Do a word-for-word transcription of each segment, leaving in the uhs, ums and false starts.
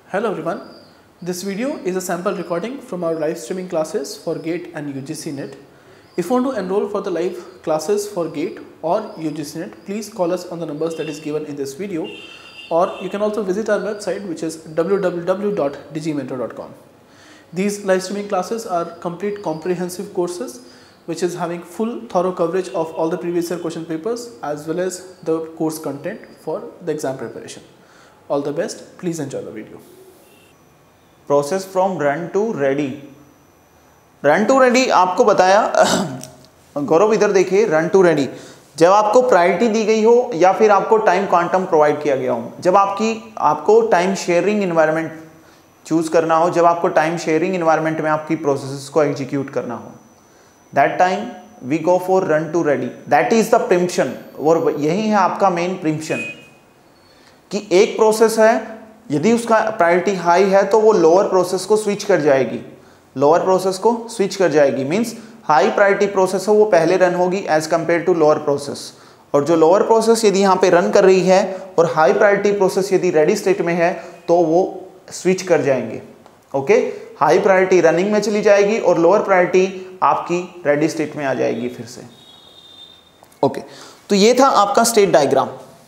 Hello everyone, this video is a sample recording from our live streaming classes for GATE and U G C NET. If you want to enroll for the live classes for GATE or U G C NET, please call us on the numbers that is given in this video, or you can also visit our website, which is w w w dot digimentor dot com. These live streaming classes are complete comprehensive courses which is having full thorough coverage of all the previous year question papers as well as the course content for the exam preparation. All the best, please enjoy the video. Process from run to ready. Run to ready आपको बताया, गौरव इधर देखिए, run to ready जब आपको priority दी गई हो या फिर आपको टाइम क्वांटम प्रोवाइड किया गया हो, जब आपकी आपको टाइम शेयरिंग इन्वायरमेंट चूज करना हो, जब आपको टाइम शेयरिंग इन्वायरमेंट में आपकी प्रोसेसेस को एग्जीक्यूट करना हो, that time we go for run to ready. That is the preemption, और यही है आपका मेन प्रिम्पशन कि एक प्रोसेस है, यदि उसका प्रायोरिटी हाई है तो वो लोअर प्रोसेस को स्विच कर जाएगी, लोअर प्रोसेस को स्विच कर जाएगी। मींस हाई प्रायोरिटी प्रोसेस है वो पहले रन होगी as compare to lower process, और जो लोअर प्रोसेस यदि यहाँ पे रन कर रही है और हाई प्रायोरिटी प्रोसेस यदि रेडी स्टेट में है तो वो स्विच कर जाएंगे। ओके, हाई प्रायोरिटी रनिंग में चली जाएगी और लोअर प्रायोरिटी आपकी रेडी स्टेट में आ जाएगी फिर से। ओके, तो ये था आपका स्टेट डायग्राम।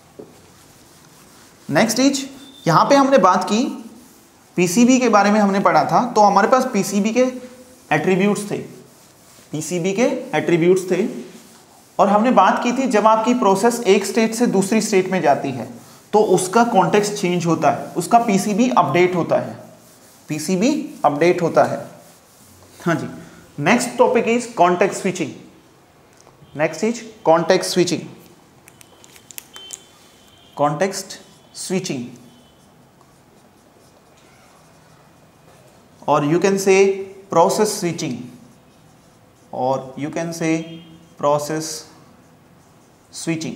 नेक्स्ट इज, यहां पे हमने बात की पीसीबी के बारे में, हमने पढ़ा था, तो हमारे पास पीसीबी के एट्रीब्यूट्स थे, पीसीबी के एट्रीब्यूट्स थे, और हमने बात की थी जब आपकी प्रोसेस एक स्टेट से दूसरी स्टेट में जाती है तो उसका कॉन्टेक्स्ट चेंज होता है, उसका पीसीबी अपडेट होता है, पीसीबी अपडेट होता है। हाँ जी, next topic is context switching. Next is context switching, context switching, or you can say process switching, or you can say process switching।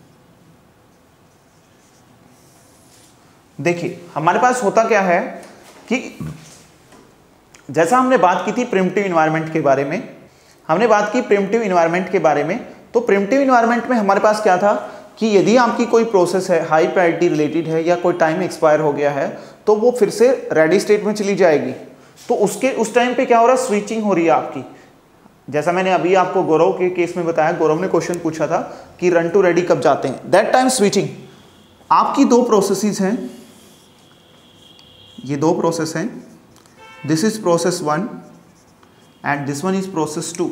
देखिए हमारे पास होता क्या है कि जैसा हमने बात की थी प्रिमिटिव इन्वायरमेंट के बारे में, हमने बात की प्रिमिटिव इन्वायरमेंट के बारे में, तो प्रिमिटिव इन्वायरमेंट में हमारे पास क्या था कि यदि आपकी कोई प्रोसेस है हाई प्रायोरिटी रिलेटेड है या कोई टाइम एक्सपायर हो गया है तो वो फिर से रेडी स्टेट में चली जाएगी, तो उसके उस टाइम पे क्या हो रहा है, स्विचिंग हो रही है आपकी। जैसा मैंने अभी आपको गौरव के केस में बताया, गौरव ने क्वेश्चन पूछा था कि रन टू रेडी कब जाते हैं, दैट टाइम स्विचिंग। आपकी दो प्रोसेसेस हैं, ये दो प्रोसेस हैं, this is process one and this one is process two.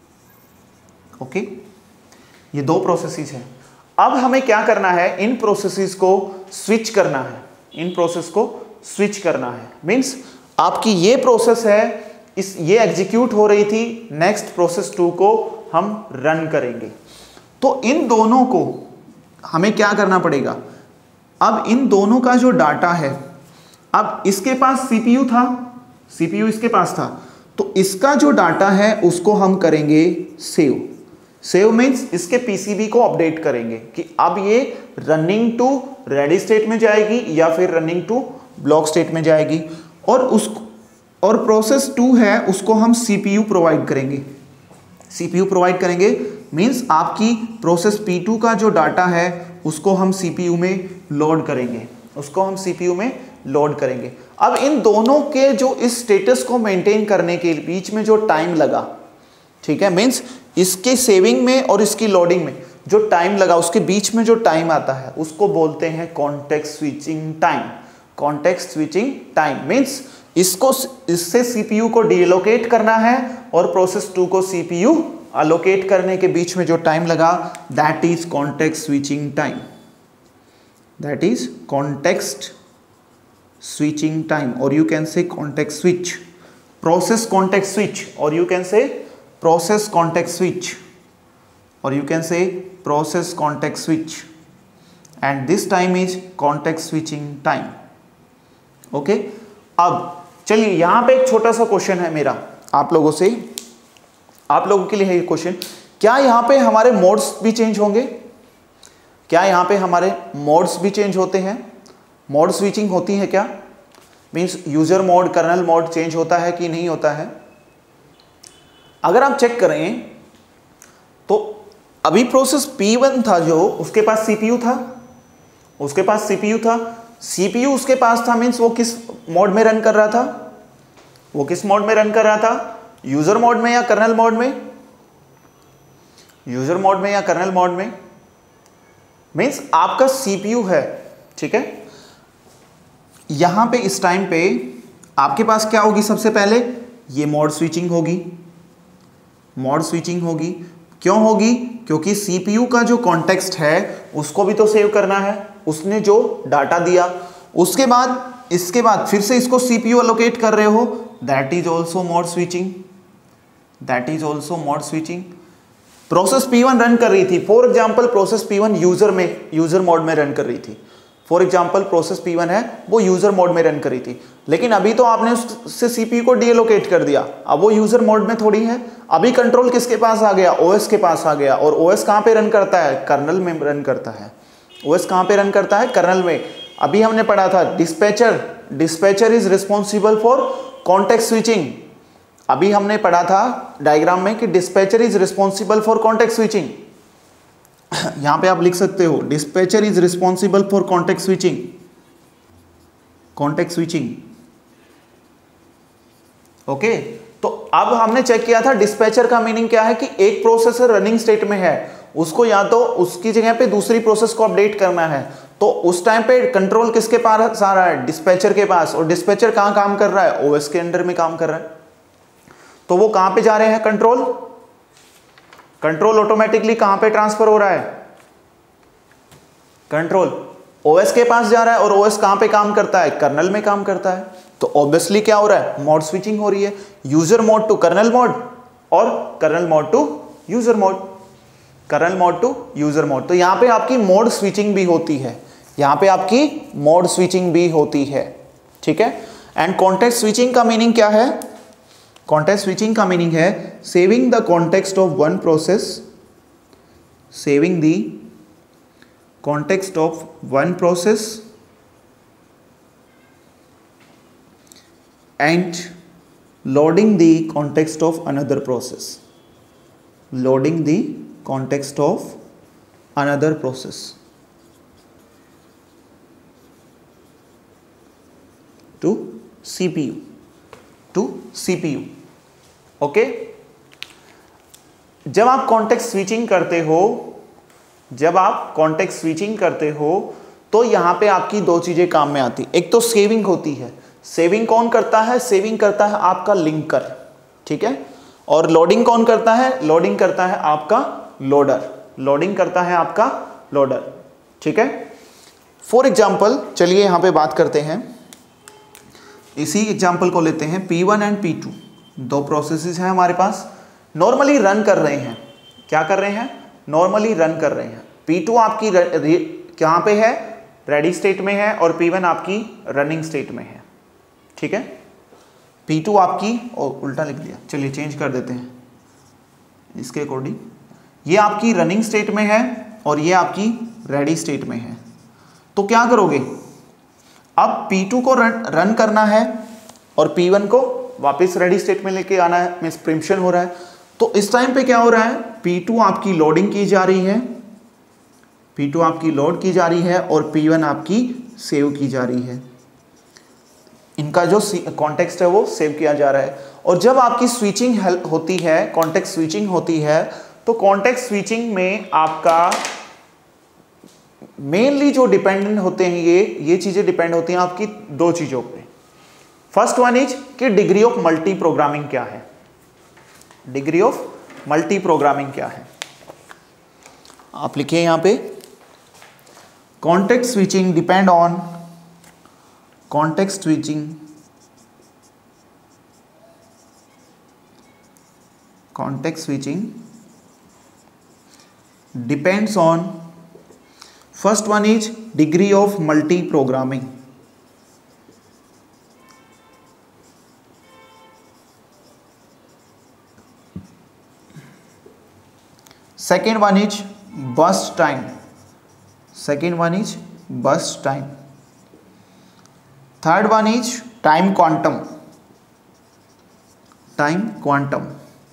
Okay, ये दो प्रोसेसेस हैं। अब हमें क्या करना है, इन प्रोसेसेस को स्विच करना है, इन प्रोसेस को स्विच करना है। मींस आपकी ये प्रोसेस है, इस ये एग्जीक्यूट हो रही थी, नेक्स्ट प्रोसेस टू को हम रन करेंगे, तो इन दोनों को हमें क्या करना पड़ेगा, अब इन दोनों का जो डाटा है, अब इसके पास सीपीयू था, सीपीयू इसके पास था, तो इसका जो डाटा है उसको हम करेंगे सेव। सेव मीन्स इसके पीसीबी को अपडेट करेंगे कि अब ये रनिंग टू रेडी स्टेट में जाएगी या फिर रनिंग टू ब्लॉक स्टेट में जाएगी, और उस और प्रोसेस टू है उसको हम सीपीयू प्रोवाइड करेंगे, सीपीयू प्रोवाइड करेंगे। मींस आपकी प्रोसेस पी टू का जो डाटा है उसको हम सीपीयू में लोड करेंगे, उसको हम सीपीयू में लोड करेंगे। अब इन दोनों के जो इस स्टेटस को मेंटेन करने के बीच में जो टाइम लगा, ठीक है, मींस इसके सेविंग में और इसकी लोडिंग में जो टाइम लगा, उसके बीच में जो टाइम आता है उसको बोलते हैं context switching time. Context switching time means इसको इससे सीपीयू को डीलोकेट करना है और प्रोसेस टू को सीपीयू अलोकेट करने के बीच में जो टाइम लगा, that is context switching time, that is context switching time, और you can say context switch, process context switch, और you can say process context switch, or you can say process context switch, and this time is context switching time। Okay, अब चलिए यहां पे एक छोटा सा question है मेरा आप लोगों से, आप लोगों के लिए है ये क्वेश्चन, क्या यहां पे हमारे मोड्स भी चेंज होंगे, क्या यहां पे हमारे मोड्स भी चेंज होते हैं, मोड स्विचिंग होती है क्या, means user mode kernel mode change होता है कि नहीं होता है। अगर आप चेक करें तो अभी प्रोसेस पी वन था जो, उसके पास सीपीयू था, उसके पास सीपीयू था, सीपीयू उसके पास था मींस वो किस मोड में रन कर रहा था? वो किस मोड में रन कर रहा था? यूजर मोड में या कर्नल मोड में? यूजर मोड में या कर्नल मोड में? मींस आपका सीपीयू है, ठीक है। यहां पे इस टाइम पे आपके पास क्या होगी? सबसे पहले ये मोड स्विचिंग होगी, मोड स्विचिंग होगी। क्यों होगी? क्योंकि सीपीयू का जो कॉन्टेक्स्ट है उसको भी तो सेव करना है, उसने जो डाटा दिया। उसके बाद इसके बाद फिर से इसको सीपीयू एलोकेट कर रहे हो, that is also mode switching, that is also mode switching. Process P one run कर रही थी, for example process P one user में यूजर मोड में रन कर रही थी। For example process P one है वो यूजर मोड में रन कर रही थी, लेकिन अभी तो आपने उससे सीपीयू को डीएलोकेट कर दिया, अब वो यूजर मोड में थोड़ी है। अभी कंट्रोल किसके पास आ गया? ओएस के पास आ गया। और ओएस कहां पे रन करता है? कर्नल में रन करता है। ओएस कहां पे रन करता है? कर्नल में। अभी हमने पढ़ा था dispatcher, dispatcher is responsible for context switching. अभी हमने पढ़ा था डायग्राम में कि dispatcher is responsible for context switching. यहां पे आप लिख सकते हो dispatcher is responsible for context switching, context switching. Okay, तो अब हमने चेक किया था डिस्पैचर का मीनिंग क्या है कि एक प्रोसेसर रनिंग स्टेट में है, उसको या तो उसकी जगह पे दूसरी प्रोसेस को अपडेट करना है, तो उस टाइम पे कंट्रोल किसके पास आ रहा है? डिस्पैचर के पास। और डिस्पैचर कहां काम कर रहा है? ओएस के अंडर में काम कर रहा है। तो वो कहां पे जा रहे हैं? कंट्रोल कंट्रोल ऑटोमेटिकली कहां पे ट्रांसफर हो रहा है? कंट्रोल ओएस के पास जा रहा है। और ओएस कहां पे काम करता है? कर्नल में काम करता है। तो ऑब्वियसली क्या हो रहा है? मोड स्विचिंग हो रही है, user mode to kernel mode और kernel mode to user mode, kernel mode to user mode. तो यहां पे आपकी मोड स्विचिंग भी होती है, यहां पे आपकी मोड स्विचिंग भी होती है, ठीक है। एंड कॉन्टेक्स्ट स्विचिंग का मीनिंग क्या है? कॉन्टेक्स्ट स्विचिंग का मीनिंग है saving the context of one process, saving the context of one process and loading the context of another process, loading the context of another process to C P U, to C P U. Okay, जब आप context switching करते हो जब आप context switching करते हो तो यहां पे आपकी दो चीजें काम में आती। एक तो सेविंग होती है, सेविंग कौन करता है? सेविंग करता है आपका लिंकर, ठीक है। और लोडिंग कौन करता है? लोडिंग करता है आपका लोडर, लोडिंग करता है आपका लोडर, ठीक है। फॉर एग्जांपल चलिए यहां पे बात करते हैं, इसी एग्जांपल को लेते हैं। P one and P two दो प्रोसेसेस हैं हमारे पास, नॉर्मली रन कर रहे हैं। क्या कर रहे हैं? नॉर्मली रन कर रहे हैं। पी टू आपकी कहां पे है? रेडी स्टेट में है, और पी वन आपकी रनिंग स्टेट में है, ठीक है। पी टू आपकी, और उल्टा लिख दिया, चलिए चेंज कर देते हैं इसके अकॉर्डिंग। ये आपकी रनिंग स्टेट में है और ये आपकी रेडी स्टेट में है। तो क्या करोगे? अब पी टू को रन रन करना है और पी वन को वापस रेडी स्टेट में लेके आना है, मींस प्रिम्पशन हो रहा है। तो इस टाइम पे क्या हो रहा है? पी टू आपकी लोडिंग की जा रही है, पी टू आपकी लोड की जा रही है और पी वन आपकी सेव की जा रही है। इनका जो कॉन्टेक्स्ट है वो सेव किया जा रहा है। और जब आपकी स्विचिंग होती है, कॉन्टेक्स्ट स्विचिंग होती है, तो कॉन्टेक्स्ट स्विचिंग में आपका मेनली जो डिपेंडेंट होते हैं ये ये चीजें डिपेंड होती हैं आपकी दो चीजों पे। फर्स्ट वन इज कि डिग्री ऑफ मल्टी प्रोग्रामिंग क्या है, डिग्री ऑफ मल्टी प्रोग्रामिंग क्या है। आप लिखिए यहां पे, context switching depend on context switching context switching depends on, first one is degree of multi programming, second one is burst time, second one is burst time, third one is time quantum, time quantum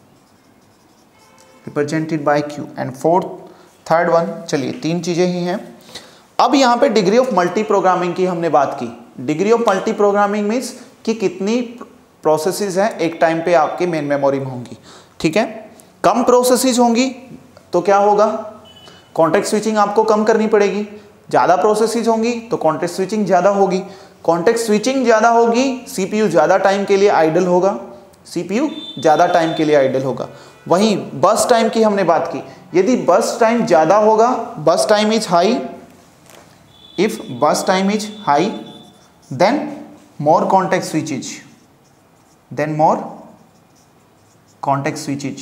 represented by Q, and fourth third one, चलिए तीन चीजें ही हैं। अब यहाँ पे degree of multi programming की हमने बात की, degree of multiprogramming means कि कितनी प्रोसेसेस हैं एक टाइम पे आपके मेन मेमोरी में होंगी, ठीक है। कम प्रोसेसेस होंगी तो क्या होगा, कॉन्टेक्स्ट स्विचिंग आपको कम करनी पड़ेगी। ज़्यादा प्रोसेसेस होंगी तो कॉन्टेक्स्ट स्विचिंग ज़्यादा होगी। कॉन्टेक्स्ट स्विचिंग ज़्यादा होगी, सीपीयू ज़्यादा टाइम के लिए आइडल होगा, सीपीयू ज़्यादा टाइम के लिए आइडल होगा। वहीं बस टाइम की हमने बात की, यदि बस टाइम ज़्यादा होगा, burst time is high, if burst time is high then more context switches, then more context switches,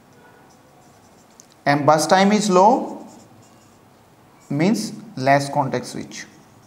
and bus time is low means less context switch।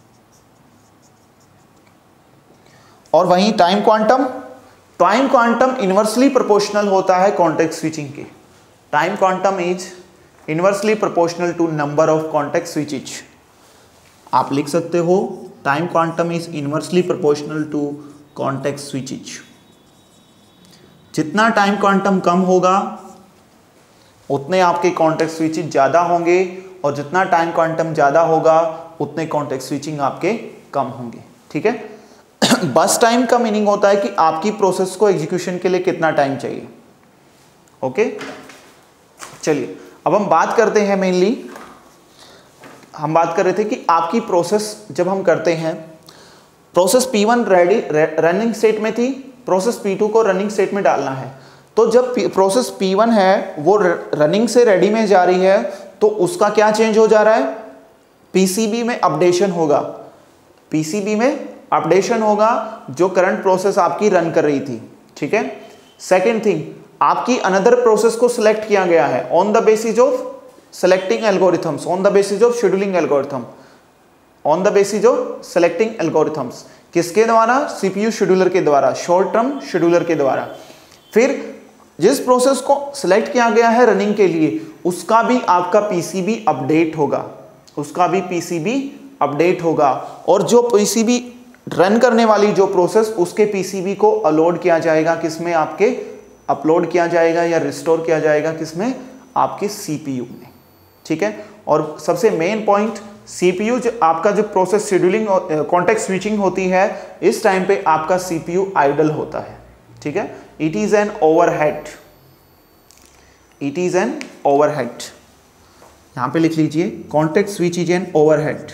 और वहीं time quantum, time quantum inversely proportional होता है context switching के। Time quantum is inversely proportional to number of context switches. आप लिख सकते हो time quantum is inversely proportional to context switches. जितना टाइम क्वांटम कम होगा उतने आपके कॉन्टेक्स्ट स्विचिंग ज़्यादा होंगे, और जितना टाइम क्वांटम ज़्यादा होगा उतने कॉन्टेक्स्ट स्विचिंग आपके कम होंगे, ठीक है। बस टाइम का मीनिंग होता है कि आपकी प्रोसेस को एग्जीक्यूशन के लिए कितना टाइम चाहिए, ओके। चलिए अब हम बात करते हैं, मेनली हम बात कर रहे थे कि आपकी प्रोसेस जब हम करते हैं, process P one ready running state में थी, प्रोसेस पी टू को रनिंग स्टेट में डालना है। तो जब प्रोसेस पी वन है वो रनिंग से रेडी में जा रही है तो उसका क्या चेंज हो जा रहा है, पीसीबी में अपडेशन होगा, पीसीबी में अपडेशन होगा जो करंट प्रोसेस आपकी रन कर रही थी, ठीक है। सेकंड थिंग, आपकी अनदर प्रोसेस को सिलेक्ट किया गया है on the basis of selecting algorithms, on the basis of scheduling algorithm, on the basis of selecting algorithms. किसके द्वारा, सीपीयू शेड्यूलर के द्वारा, शॉर्ट टर्म शेड्यूलर के द्वारा। फिर जिस प्रोसेस को सिलेक्ट किया गया है रनिंग के लिए उसका भी आपका पीसीबी अपडेट होगा, उसका भी पीसीबी अपडेट होगा, और जो पीसीबी रन करने वाली जो प्रोसेस उसके पीसीबी को अपलोड किया जाएगा किसमें, आपके अपलोड किया जाएगा या रिस्टोर किया जाएगा किसमें, आपके सीपीयू में, ठीक है। और सबसे मेन पॉइंट, सीपीयू जो आपका जो प्रोसेस शेड्यूलिंग और कॉन्टेक्स्ट स्विचिंग होती है इस टाइम पे आपका सीपीयू आइडल होता है, ठीक है। It is an overhead, it is an overhead, यहां पे लिख लीजिए context switch is an overhead,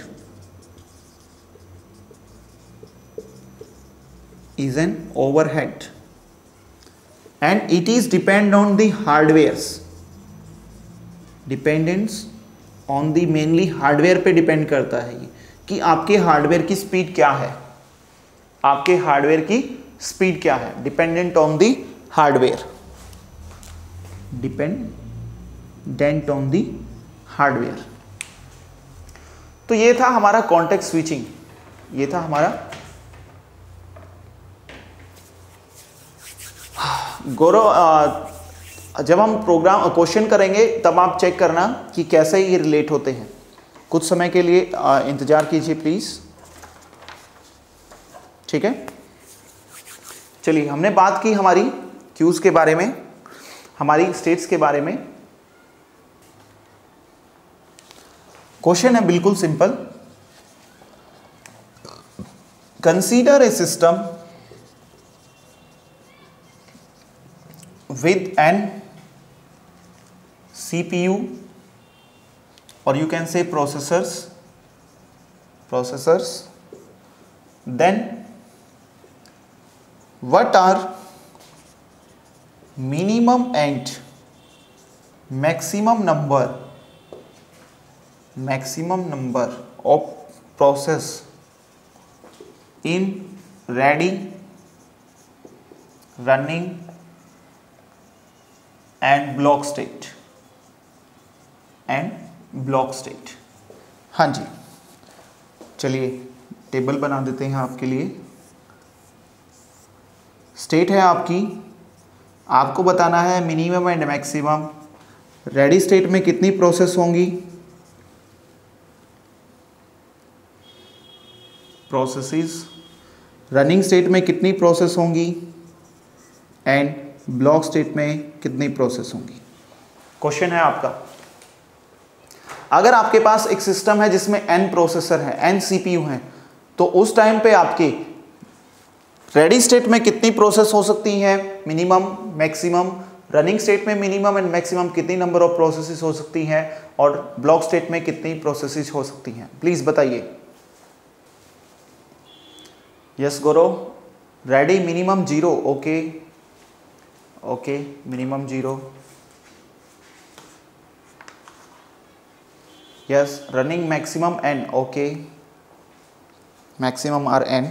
is an overhead and it is depend on the hardwares, dependence on the mainly hardware पे डिपेंड करता है ये कि आपके हार्डवेयर की स्पीड क्या है, आपके हार्डवेयर की स्पीड क्या है, dependent on the hardware, dependent on the hardware. तो ये था हमारा कॉन्टेक्स्ट स्विचिंग, ये था हमारा। गौरव, जब हम प्रोग्राम क्वेश्चन करेंगे तब आप चेक करना कि कैसे ये रिलेट होते हैं। कुछ समय के लिए इंतजार कीजिए प्लीज, ठीक है। चलिए, हमने बात की हमारी क्यूज के बारे में, हमारी स्टेट्स के बारे में। क्वेश्चन है बिल्कुल simple, consider a system with an C P U or you can say processors processors then what are minimum and maximum number maximum number of process in ready running and block state and block state. हाँ जी, चलिए table बना देते हैं आपके लिए। State है आपकी, आपको बताना है minimum and maximum. Ready state में कितनी प्रोसेस होंगी, प्रोसेसेस। रनिंग स्टेट में कितनी प्रोसेस होंगी एंड ब्लॉक स्टेट में कितनी प्रोसेस होंगी। क्वेश्चन है आपका, अगर आपके पास एक सिस्टम है जिसमें n प्रोसेसर है, n सीपीयू हैं, तो उस टाइम पे आपके रेडी स्टेट में कितनी प्रोसेस हो सकती हैं, मिनिमम, मैक्सिमम, रनिंग स्टेट में मिनिमम एंड मैक्सिमम कितनी नंबर ऑफ प्रोसेसेस हो सकती हैं, और ब्लॉक स्टेट में कितनी प्रोसेसेस हो सकती हैं, प्लीज बताइए। Yes Gaurav, ready minimum zero, okay okay, minimum zero. Yes, running maximum N, okay, maximum are N,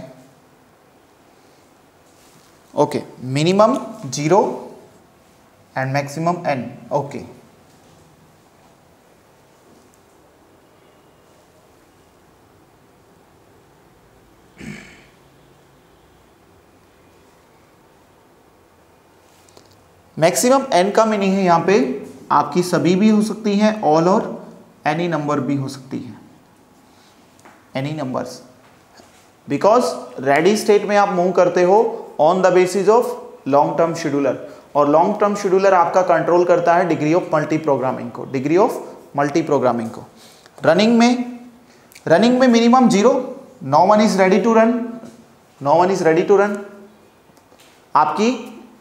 okay, minimum zero and maximum n, okay. Maximum n का मीनिंग है यहाँ पे आपकी सभी भी हो सकती हैं, ऑल और एनी नंबर भी हो सकती है, any numbers, because ready state में आप मूव करते हो on the basis of long term scheduler, और लॉन्ग टर्म शेड्यूलर आपका कंट्रोल करता है डिग्री ऑफ मल्टी प्रोग्रामिंग को, डिग्री ऑफ मल्टी प्रोग्रामिंग को। रनिंग में रनिंग में minimum zero, no one is ready to run, no one is ready to run. आपकी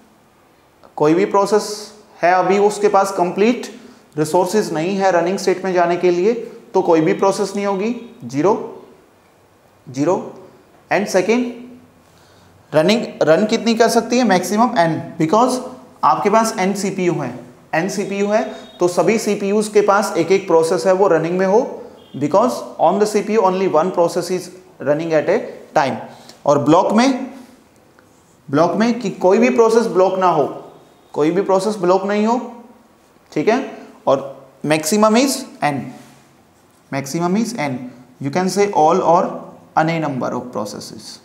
कोई भी प्रोसेस है अभी उसके पास कंप्लीट रिसोर्सेज नहीं है रनिंग स्टेट में जाने के लिए, तो कोई भी प्रोसेस नहीं होगी, zero zero. And second, running run कितनी कर सकती है, मैक्सिमम एन, बिकॉज आपके पास एन सीपीयू है, एन सीपीयू है तो सभी सीपीयूज के पास एक एक प्रोसेस है वो रनिंग में हो, because on the CPU only one process is running at a time. और ब्लॉक में ब्लॉक में कि कोई भी प्रोसेस ब्लॉक ना हो, कोई भी प्रोसेस ब्लॉक नहीं हो, ठीक है। और maximum is N, maximum is N, you can say all और अन नंबर ऑफ प्रोसेसेस,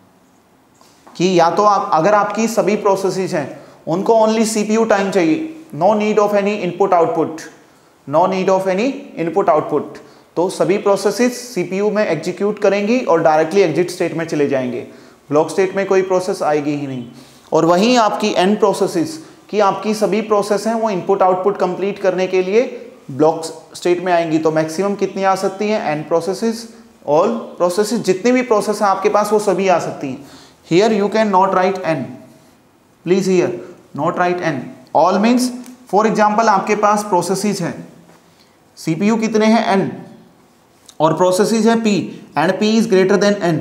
कि या तो आप अगर आपकी सभी प्रोसेसेस हैं उनको ओनली सीपीयू टाइम चाहिए, no need of any input output, no need of any input output, तो सभी प्रोसेसेस सीपीयू में एग्जीक्यूट करेंगी और डायरेक्टली एग्जिट स्टेट में चले जाएंगे, ब्लॉक स्टेट में कोई प्रोसेस आएगी ही नहीं। और वहीं आपकी एन प्रोसेसेस कि आपकी सभी प्रोसेस हैं वो इनपुट आउटपुट कंप्लीट करने के लिए ब्लॉक स्टेट में आएंगी, तो मैक्सिमम कितनी आ सकती हैं, एन प्रोसेसेस, ऑल प्रोसेसेस, जितनी भी प्रोसेस है आपके पास वो सभी आ सकती हैं। Here you can not write N, please here not write N, all means for example आपके पास प्रोसेसेस हैं, सीपीयू कितने हैं, एन, और प्रोसेसेस है P, and P is greater than N,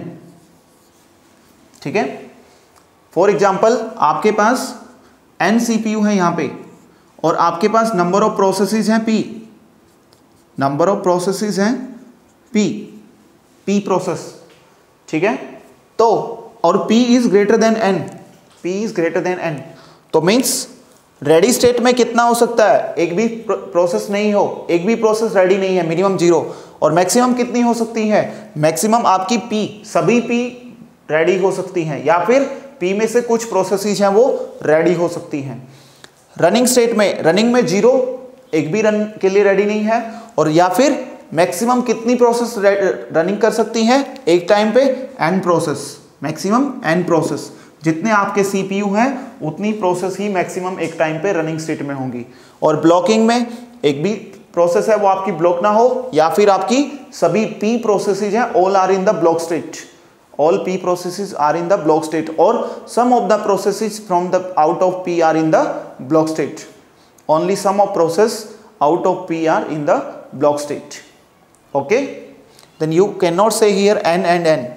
ठीक है। फॉर एग्जाम्पल आपके पास एन सीपीयू है यहाँ पे, और आपके पास नंबर ऑफ प्रोसेसेस हैं पी, नंबर ऑफ प्रोसेसेस हैं पी, पी प्रोसेस, ठीक है। तो और P is greater than N, P is greater than N, तो मीन्स रेडी स्टेट में कितना हो सकता है, एक भी प्रोसेस नहीं हो, एक भी प्रोसेस रेडी नहीं है, मिनिमम जीरो। और मैक्सिमम कितनी हो सकती है, मैक्सिमम आपकी P, सभी P रेडी हो सकती हैं, या फिर P में से कुछ प्रोसेसेस हैं वो रेडी हो सकती हैं। रनिंग स्टेट में रनिंग में जीरो, एक भी रन के लिए रेडी नहीं है, और या फिर मैक्सिमम कितनी प्रोसेस रनिंग कर सकती हैं एक टाइम पे, n process, maximum n process, जितने आपके सीपीयू हैं उतनी प्रोसेस ही मैक्सिमम एक टाइम पे रनिंग स्टेट में होंगी। और ब्लॉकिंग में एक भी प्रोसेस है वो आपकी ब्लॉक ना हो, या फिर आपकी सभी पी प्रोसेसेस हैं all are in the block state, all P processes are in the block state, और some of the processes from the out of P are in the block state, only some of process out of P are in the block state, okay. Then you can not say here n and n,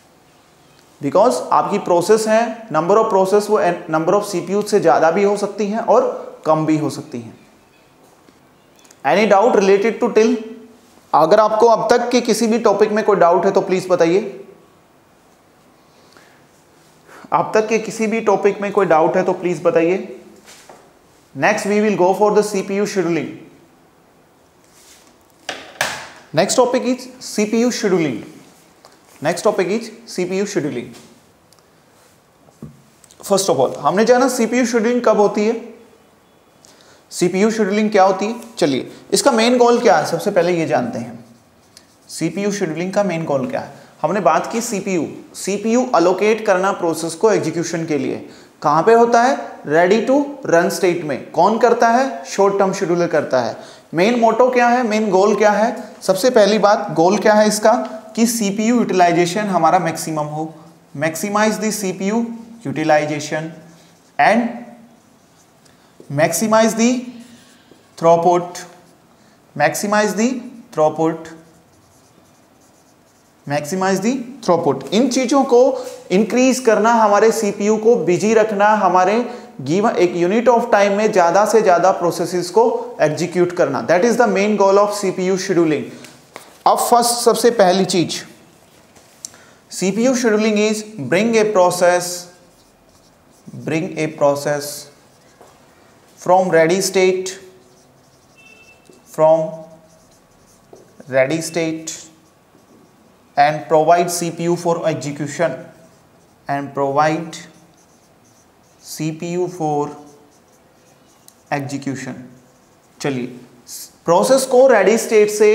because आपकी process है, number of process वो number of CPU से ज्यादा भी हो सकती हैं और कम भी हो सकती हैं। Any doubt related to till? अगर आपको अब तक के किसी भी टॉपिक में कोई डाउट है तो प्लीज बताइए। अब तक के किसी भी टॉपिक में कोई डाउट है तो प्लीज बताइए। Next we will go for the CPU scheduling. Next topic is CPU scheduling. Next topic is CPU scheduling. First of all हमने जाना सीपीयू शेड्यूलिंग कब होती है, सीपीयू शेड्यूलिंग क्या होती है। चलिए इसका मेन गोल क्या है, सबसे पहले ये जानते हैं सीपीयू शेड्यूलिंग का मेन गोल क्या है। हमने बात की सीपीयू, सीपीयू अलोकेट करना प्रोसेस को एग्जीक्यूशन के लिए। कहां पे होता है, रेडी टू रन स्टेट में। कौन करता है, शॉर्ट टर्म शेड्यूलर करता है। मेन मोटो क्या है, मेन गोल क्या है, सबसे पहली बात गोल क्या है इसका, कि सीपीयू यूटिलाइजेशन हमारा मैक्सिमम हो, maximize the CPU utilization and maximize the throughput, maximize the throughput, maximize the throughput. इन चीजों को इंक्रीज करना, हमारे सीपीयू को बिजी रखना, हमारे गिवन एक यूनिट ऑफ टाइम में ज्यादा से ज्यादा प्रोसेसेस को एग्जीक्यूट करना, that is the main goal of CPU scheduling. अब फर्स्ट सबसे पहली चीज CPU scheduling is bring a process, bring a process from ready state, from ready state and provide C P U for execution, and provide C P U for execution। चलिए, process को ready state से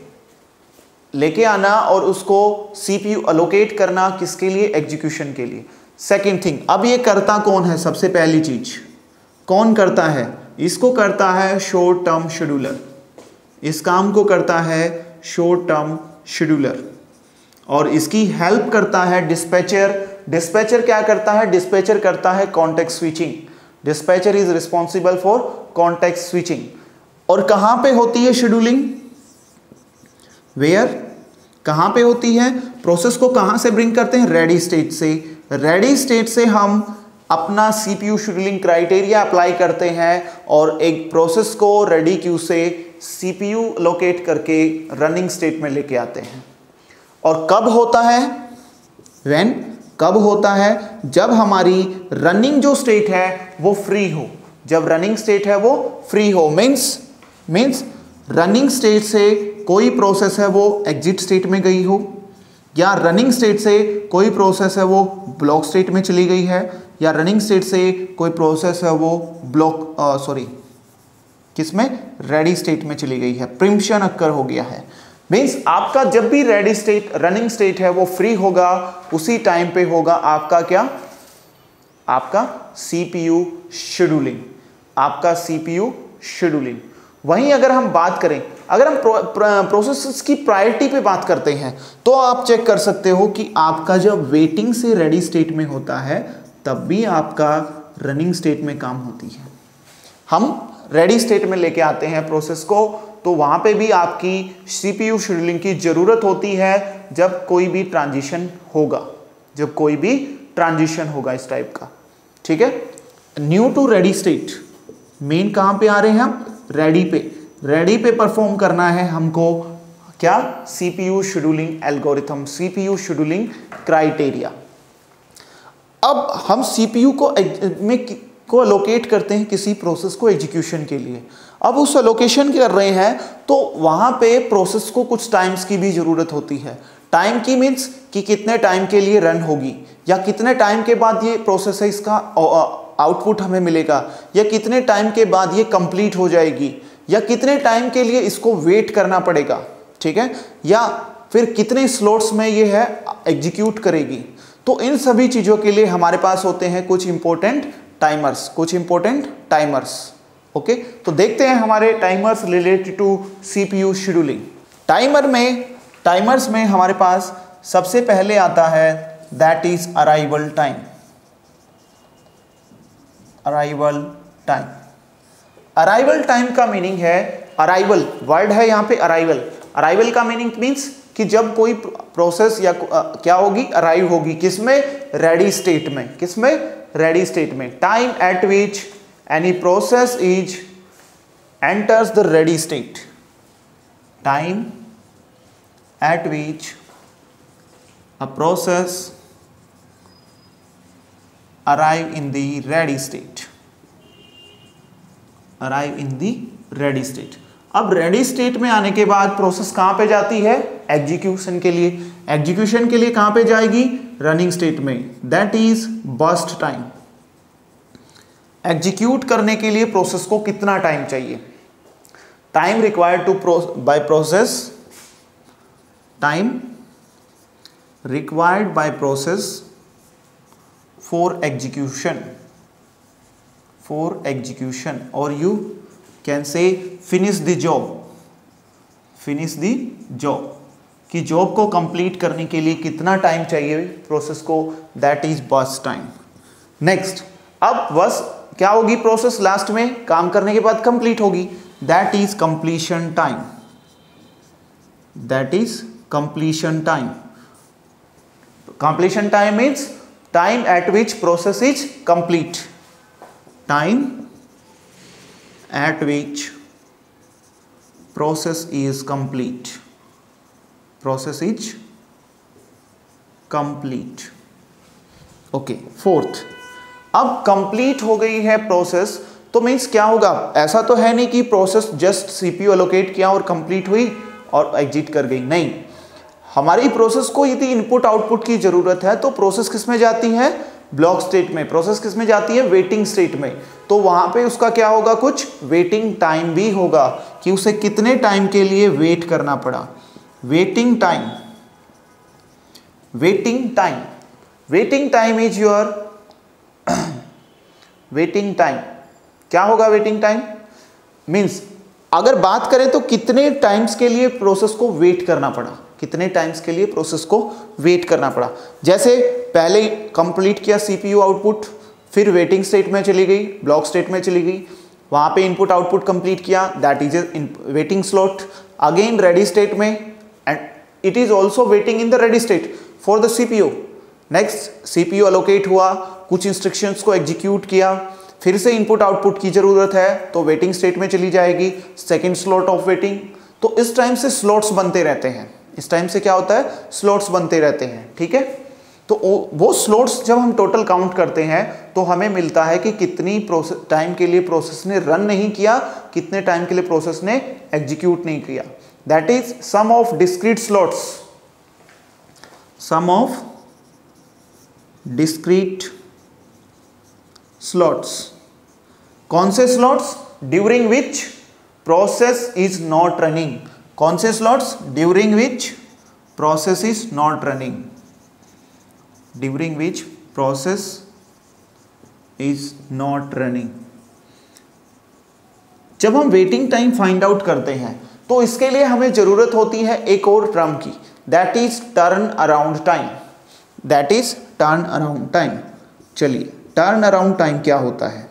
लेके आना और उसको C P U allocate करना, किसके लिए? एग्जीक्यूशन के लिए। सेकेंड थिंग, अब ये करता कौन है? सबसे पहली चीज कौन करता है? इसको करता है शॉर्ट टर्म शेड्यूलर, इस काम को करता है शॉर्ट टर्म शेड्यूलर, और इसकी हेल्प करता है डिस्पैचर। डिस्पैचर क्या करता है? डिस्पैचर करता है context switching. Dispatcher is responsible for context switching. और कहां पे होती है शेड्यूलिंग? वेयर? कहां पे होती है? प्रोसेस को कहां से ब्रिंग करते हैं? रेडी स्टेट से। रेडी स्टेट से हम अपना सीपीयू शेड्यूलिंग क्राइटेरिया अप्लाई करते हैं और एक प्रोसेस को रेडी क्यू से सीपीयू लोकेट करके रनिंग स्टेट में लेके आते हैं। और कब होता है? व्हेन, कब होता है? जब हमारी रनिंग जो स्टेट है वो फ्री हो, जब रनिंग स्टेट है वो फ्री हो। मींस मींस रनिंग स्टेट से कोई प्रोसेस है वो एग्जिट स्टेट में गई हो, या रनिंग स्टेट से कोई प्रोसेस है वो ब्लॉक स्टेट में चली गई है, या रनिंग स्टेट से कोई प्रोसेस है वो ब्लॉक सॉरी किसमें? रेडी स्टेट में चली गई है, प्रिम्पशन अक्कर हो गया है। मीन्स आपका जब भी रेडी स्टेट रनिंग स्टेट है वो फ्री होगा, उसी टाइम पे होगा आपका क्या? आपका सीपीयू शेड्यूलिंग, आपका सीपीयू शेड्यूलिंग। वहीं अगर हम बात करें, अगर हम प्रो, प्रो, प्रोसेसेस की प्रायोरिटी पे बात करते हैं तो आप चेक कर सकते हो कि आपका जब वेटिंग से रेडी स्टेट में होता है तब भी आपका रनिंग स्टेट में काम होती है। हम रेडी स्टेट में लेके आते हैं प्रोसेस को, तो वहां पे भी आपकी सीपीयू शेड्यूलिंग की जरूरत होती है जब कोई भी ट्रांजिशन होगा, जब कोई भी ट्रांजिशन होगा इस टाइप का। ठीक है, न्यू टू रेडी स्टेट, मेन कहां पे आ रहे हैं हम? रेडी पे। रेडी पे परफॉर्म करना है हमको क्या? CPU scheduling algorithm, CPU scheduling criteria. अब हम सीपीयू को में को अलोकेट करते हैं किसी प्रोसेस को एग्जीक्यूशन के लिए। अब उस अलोकेशन कर रहे हैं तो वहां पे प्रोसेस को कुछ टाइम्स की भी जरूरत होती है। टाइम की मीन्स कि कितने टाइम के लिए रन होगी, या कितने टाइम के बाद ये प्रोसेस है इसका आउटपुट हमें मिलेगा, या कितने टाइम के बाद ये कंप्लीट हो जाएगी, या कितने टाइम के लिए इसको वेट करना पड़ेगा। ठीक है, या फिर कितने स्लॉट्स में ये है एग्जीक्यूट करेगी। तो इन सभी चीजों के लिए हमारे पास होते हैं कुछ इंपॉर्टेंट टाइमर्स, कुछ इंपॉर्टेंट टाइमर्स। ओके, तो देखते हैं हमारे timers related to CPU scheduling. Timer में टाइमर्स में हमारे पास सबसे पहले आता है that is arrival time. Arrival time, arrival time का मीनिंग है, अराइवल वर्ड है यहाँ पे अराइवल। अराइवल का मीनिंग मीन्स कि जब कोई प्रोसेस या आ, क्या होगी? अराइव होगी, किसमें? रेडी स्टेट में। किसमें? रेडी स्टेट में। Time at which any process is enters the ready state, time at which a process arrive in the ready state, arrive in the ready state। अब ready state में आने के बाद process कहां पे जाती है? एग्जीक्यूशन के लिए। एग्जीक्यूशन के लिए कहां पे जाएगी? रनिंग स्टेट में, that is burst time. Execute करने के लिए प्रोसेस को कितना टाइम चाहिए? Time required to by process, time required by process for execution, for execution, or you can say finish the job, finish the job। कि job को complete करने के लिए कितना टाइम चाहिए प्रोसेस को, that is burst time. Next, अब बस क्या होगी प्रोसेस लास्ट में काम करने के बाद कंप्लीट होगी, that is completion time, that is completion time. Completion time means time at which process is complete, time at which process is complete, process is complete। Okay, fourth, अब complete हो गई है प्रोसेस तो means क्या होगा, ऐसा तो है नहीं कि प्रोसेस जस्ट सीपीयू एलोकेट किया और कंप्लीट हुई और एग्जिट कर गई, नहीं, हमारी प्रोसेस को यदि इनपुट आउटपुट की जरूरत है तो प्रोसेस किस में जाती है, ब्लॉक स्टेट में। प्रोसेस किस में जाती है, वेटिंग स्टेट में। तो वहां पे उसका क्या होगा, कुछ वेटिंग टाइम भी होगा कि उसे कितने टाइम के लिए वेट करना पड़ा, waiting time, waiting time, waiting time is your waiting time. क्या होगा वेटिंग टाइम, मींस अगर बात करें तो कितने टाइम्स के लिए प्रोसेस को वेट करना पड़ा, कितने टाइम्स के लिए प्रोसेस को वेट करना पड़ा। जैसे पहले कंप्लीट किया सीपीयू आउटपुट, फिर वेटिंग स्टेट में चली गई, ब्लॉक स्टेट में चली गई, वहां पे इनपुट आउटपुट कंप्लीट किया, that is waiting slot, again ready state में, and it is also waiting in the ready state for the CPU. Next CPU allocate हुआ, कुछ इंस्ट्रक्शंस को एग्जीक्यूट किया, फिर से इनपुट आउटपुट की जरूरत है तो वेटिंग स्टेट में चली जाएगी, सेकेंड स्लॉट ऑफ वेटिंग। तो इस टाइम से स्लॉट्स बनते रहते हैं, इस टाइम से क्या होता है, स्लॉट्स बनते रहते हैं, ठीक है। तो वो स्लॉट्स जब हम टोटल काउंट करते हैं तो हमें मिलता है कि कितनी प्रोसेस टाइम के लिए प्रोसेस ने रन नहीं किया, कितने टाइम के लिए प्रोसेस ने एग्जीक्यूट नहीं किया, that is some of discrete slots, some of discrete slots. कौन से slots, during which process is not running, कौन से slots, during which process is not running, during which process is not running. जब हम waiting time find out करते हैं तो इसके लिए हमें जरूरत होती है एक और टर्म की, that is turn around time, that is turn around time. चलिए, टर्न अराउंड टाइम क्या होता है,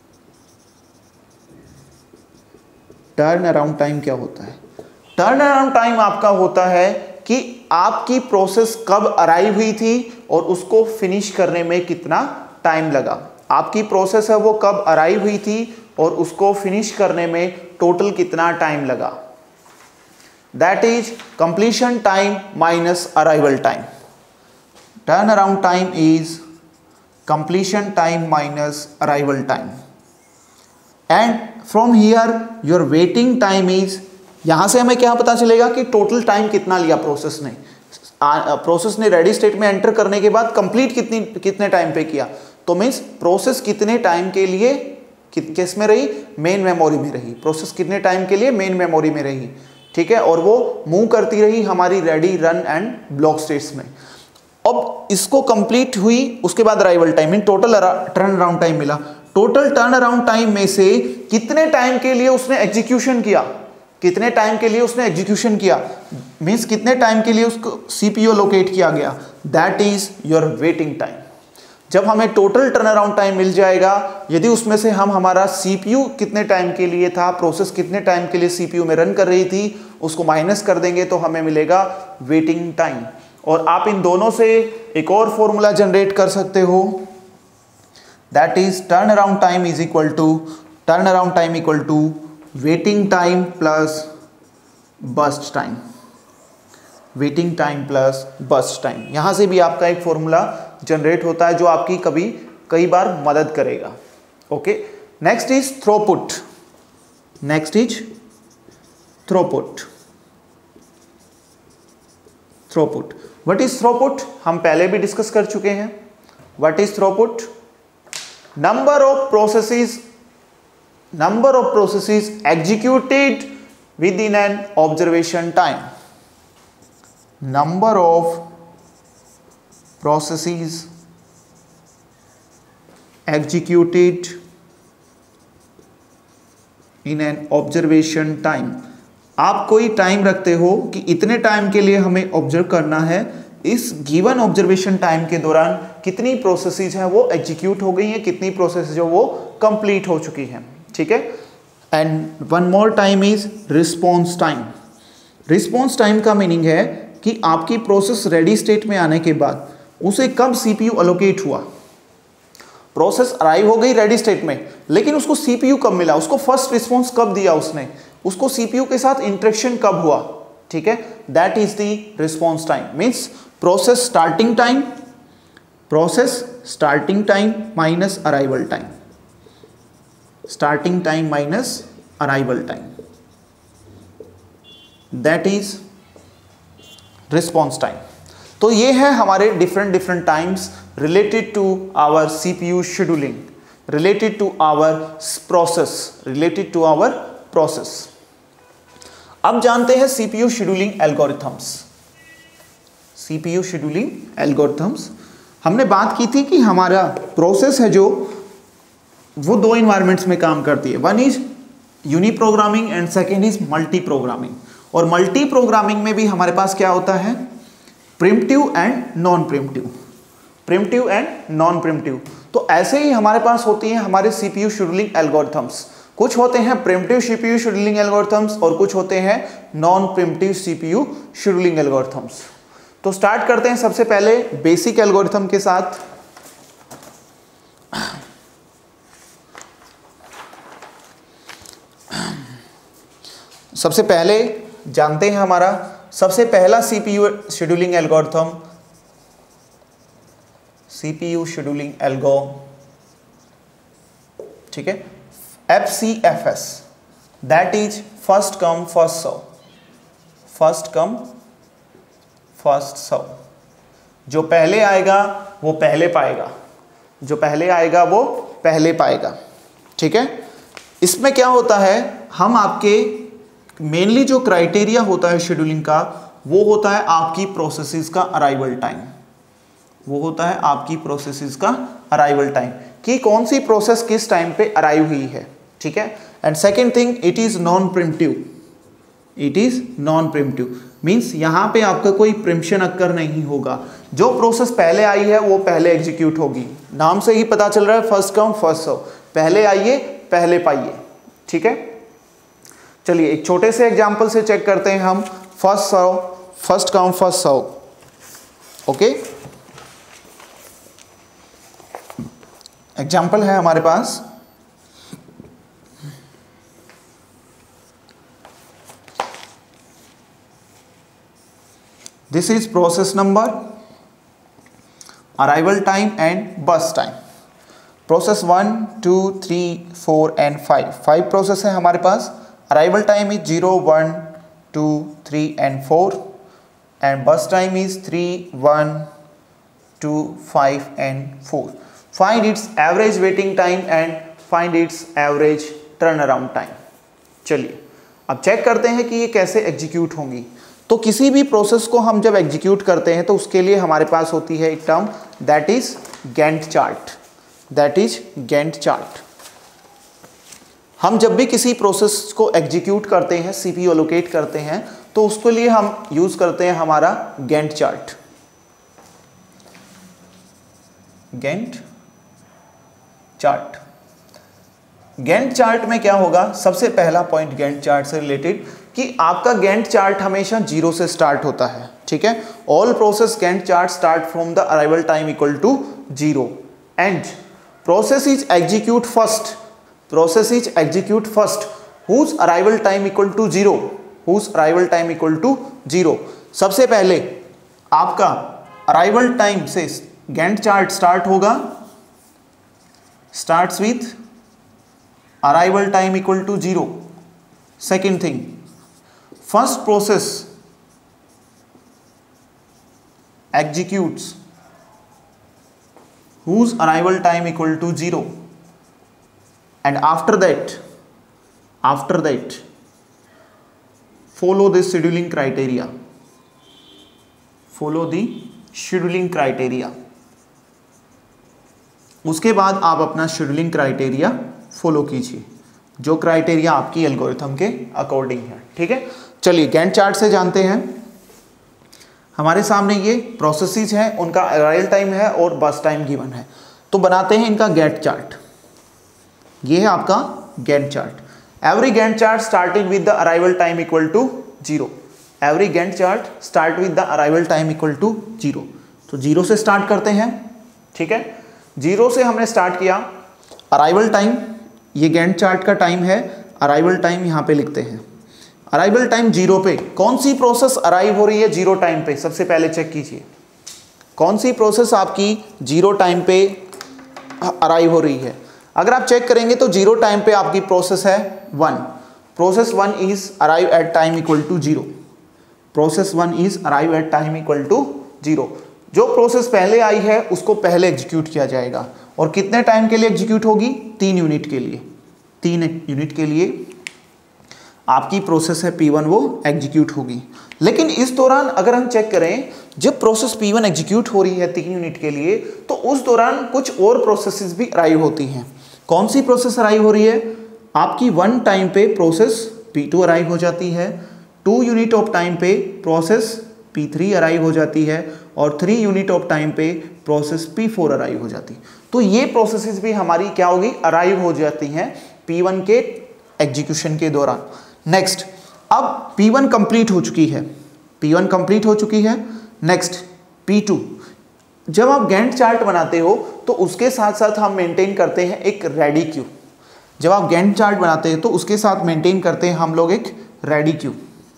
टर्न अराउंड टाइम क्या होता है, टर्न अराउंड टाइम आपका होता है कि आपकी प्रोसेस कब अराइव हुई थी और उसको फिनिश करने में कितना टाइम लगा। आपकी प्रोसेस है वो कब अराइव हुई थी और उसको फिनिश करने में टोटल कितना टाइम लगा, that is completion time minus arrival time. Turn around time is completion time minus arrival time, and from here your waiting time is, यहां से हमें क्या पता चलेगा कि टोटल टाइम कितना लिया प्रोसेस ने, प्रोसेस ने रेडी स्टेट में एंटर करने के बाद कंप्लीट कितनी कितने टाइम पे किया, तो मीन्स प्रोसेस कितने टाइम के लिए किस में रही, मेन मेमोरी में रही, प्रोसेस कितने टाइम के लिए मेन मेमोरी में रही, ठीक है, और वो मूव करती रही हमारी ready, run and block states में। अब इसको कंप्लीट हुई, उसके बाद arrival time, in total turn around time मिला। टोटल टर्न अराउंड टाइम में से कितने टाइम के लिए उसने एग्जीक्यूशन किया, कितने टाइम के लिए उसने एग्जीक्यूशन किया, मींस कितने टाइम के लिए उसको सीपीयू लोकेट किया गया, that is your waiting time. जब हमें टोटल टर्न अराउंड टाइम मिल जाएगा, यदि उसमें से हम हमारा सीपीयू कितने टाइम के लिए था, प्रोसेस कितने टाइम के लिए सीपीयू में रन कर रही थी, उसको माइनस कर देंगे तो हमें मिलेगा वेटिंग टाइम। और आप इन दोनों से एक और फॉर्मूला जनरेट कर सकते हो, that is turn around time is equal to turn around time equal to waiting time plus burst time, waiting time plus burst time. यहां से भी आपका एक फॉर्मूला जनरेट होता है जो आपकी कभी कई बार मदद करेगा। Okay, next is throughput, next is throughput, throughput. What is throughput, हम पहले भी डिस्कस कर चुके हैं। What is throughput, number of processes number of processes executed within an observation time, number of processes executed in an observation time, आप कोई time रखते हो कि इतने टाइम के लिए हमें ऑब्जर्व करना है, इस गिवन ऑब्जर्वेशन टाइम के दौरान कितनी प्रोसेसेस हैं वो एग्जीक्यूट हो गई हैं, कितनी प्रोसेस जो वो कंप्लीट हो चुकी हैं, ठीक है। And one more time is response time. Response time का मीनिंग है कि आपकी प्रोसेस रेडी स्टेट में आने के बाद उसे कब सीपीयू अलोकेट हुआ। प्रोसेस अराइव हो गई रेडी स्टेट में, लेकिन उसको सीपीयू कब मिला, उसको फर्स्ट रिस्पॉन्स कब दिया उसने, उसको सीपीयू के साथ इंटरेक्शन कब हुआ, ठीक है। That is the response time. Means process starting time, process starting time minus arrival time, starting time minus arrival time, that is response time. तो ये है हमारे different different times related to our CPU scheduling, related to our process, related to our process. अब जानते हैं CPU scheduling algorithms. CPU scheduling algorithms, हमने बात की थी कि हमारा प्रोसेस है जो वो दो इन्वायरमेंट्स में काम करती है, one is uniprogramming and second is multiprogramming. और मल्टी प्रोग्रामिंग में भी हमारे पास क्या होता है, preemptive and non preemptive, preemptive and non preemptive. तो ऐसे ही हमारे पास होती हैं हमारे सीपीयू शेड्यूलिंग एल्गोरिथम्स। कुछ होते हैं प्रिमिटिव सीपीयू शेड्यूलिंग एल्गोरिथम्स और कुछ होते हैं non preemptive CPU scheduling algorithms. तो स्टार्ट करते हैं सबसे पहले बेसिक एल्गोरिथम के साथ। सबसे पहले जानते हैं हमारा सबसे पहला CPU scheduling algorithm, CPU scheduling algo, ठीक है, F C F S, that is first come first serve, first come first serve. जो पहले आएगा वो पहले पाएगा, जो पहले आएगा वो पहले पाएगा, ठीक है। इसमें क्या होता है, हम आपके मेनली जो क्राइटेरिया होता है शेड्यूलिंग का वो होता है आपकी प्रोसेसेस का अराइवल टाइम, वो होता है आपकी प्रोसेसेस का अराइवल टाइम कि कौन सी प्रोसेस किस टाइम पे अराइव हुई है, ठीक है। And second thing, it is non preemptive, it is non preemptive means यहां पे आपका कोई प्रिम्पशन अक्कर नहीं होगा। जो प्रोसेस पहले आई है वो पहले एग्जीक्यूट होगी, नाम से ही पता चल रहा है फर्स्ट कम फर्स्ट सर्व, पहले आइए पहले पाइए, ठीक है। चलिए एक छोटे से एग्जांपल से चेक करते हैं हम, first serve, first come first serve, okay. Example है हमारे पास, this is process number, arrival time and burst time. Process one two three four and five, five process है हमारे पास। Arrival time is zero, one, two, three and four and bus time is three, one, two, five and four. Find its average waiting time and find its average turnaround time. चलिए अब check करते हैं कि ये कैसे execute होंगी। तो किसी भी प्रोसेस को हम जब एग्जीक्यूट करते हैं तो उसके लिए हमारे पास होती है एक term, that is Gantt chart, that is Gantt chart. हम जब भी किसी प्रोसेस को एग्जीक्यूट करते हैं, सीपीयू एलोकेट करते हैं, तो उसके लिए हम यूज करते हैं हमारा Gantt chart. Gantt chart, Gantt chart में क्या होगा, सबसे पहला पॉइंट गैंट चार्ट से रिलेटेड कि आपका गैंट चार्ट हमेशा जीरो से स्टार्ट होता है, ठीक है। All process Gantt chart start from the arrival time equal to zero and process is execute first, process is execute first whose arrival time equal to zero, whose arrival time equal to zero। सबसे पहले आपका arrival time से Gantt chart start होगा, starts with arrival time equal to zero। second thing, first process executes whose arrival time equal to zero and after that after that follow this scheduling criteria, follow the scheduling criteria। उसके बाद आप अपना scheduling criteria follow कीजिए, जो criteria आपकी algorithm के according है, ठीक है। चलिए गैंट चार्ट से जानते हैं। हमारे सामने ये प्रोसेसेस हैं, उनका अराइवल टाइम है और बस टाइम गिवन है, तो बनाते हैं इनका गैंट चार्ट। ये है आपका Gantt chart. Every Gantt chart starting with the arrival time equal to zero. Every Gantt chart start with the arrival time equal to zero. तो जीरो से स्टार्ट करते हैं, ठीक है। जीरो से हमने स्टार्ट किया। अराइवल टाइम, ये गैंट चार्ट का टाइम है, अराइवल टाइम यहाँ पे लिखते हैं। अराइवल टाइम जीरो पे कौन सी प्रोसेस अराइव हो रही है जीरो टाइम पे, सबसे पहले चेक कीजिए कौन सी प्रोसेस आपकी जीरो टाइम पे अराइव हो रही है। अगर आप चेक करेंगे तो जीरो टाइम पे आपकी प्रोसेस है one. Process one is arrive at time equal to zero. Process one is arrive at time equal to zero. जो प्रोसेस पहले आई है उसको पहले एग्जीक्यूट किया जाएगा, और कितने टाइम के लिए एग्जीक्यूट होगी, तीन यूनिट के लिए। तीन यूनिट के लिए आपकी प्रोसेस है पी वन, वो एग्जीक्यूट होगी। लेकिन इस दौरान अगर हम चेक करें, जब प्रोसेस पी वन एग्जीक्यूट हो रही है तीन यूनिट के लिए, तो उस दौरान कुछ और प्रोसेसेस भी अराइव होती हैं। कौन सी प्रोसेस अराइव हो रही है, आपकी वन टाइम पे प्रोसेस पी टू अराइव हो जाती है, टू यूनिट ऑफ टाइम पे प्रोसेस पी थ्री अराइव हो जाती है, और थ्री यूनिट ऑफ टाइम पे प्रोसेस पी फोर अराइव हो जाती है। तो ये प्रोसेसेस भी हमारी क्या होगी, अराइव हो जाती हैं पी वन के एग्जीक्यूशन के दौरान। नेक्स्ट, अब पी वन कंप्लीट हो चुकी है, पी वन कंप्लीट हो चुकी है। Next P two. जब आप गैंट चार्ट बनाते हो तो उसके साथ साथ हम मेंटेन करते हैं एक रेडी क्यू। जब आप गैंट चार्ट बनाते हैं तो उसके साथ मेंटेन करते हैं हम लोग एक ready queue.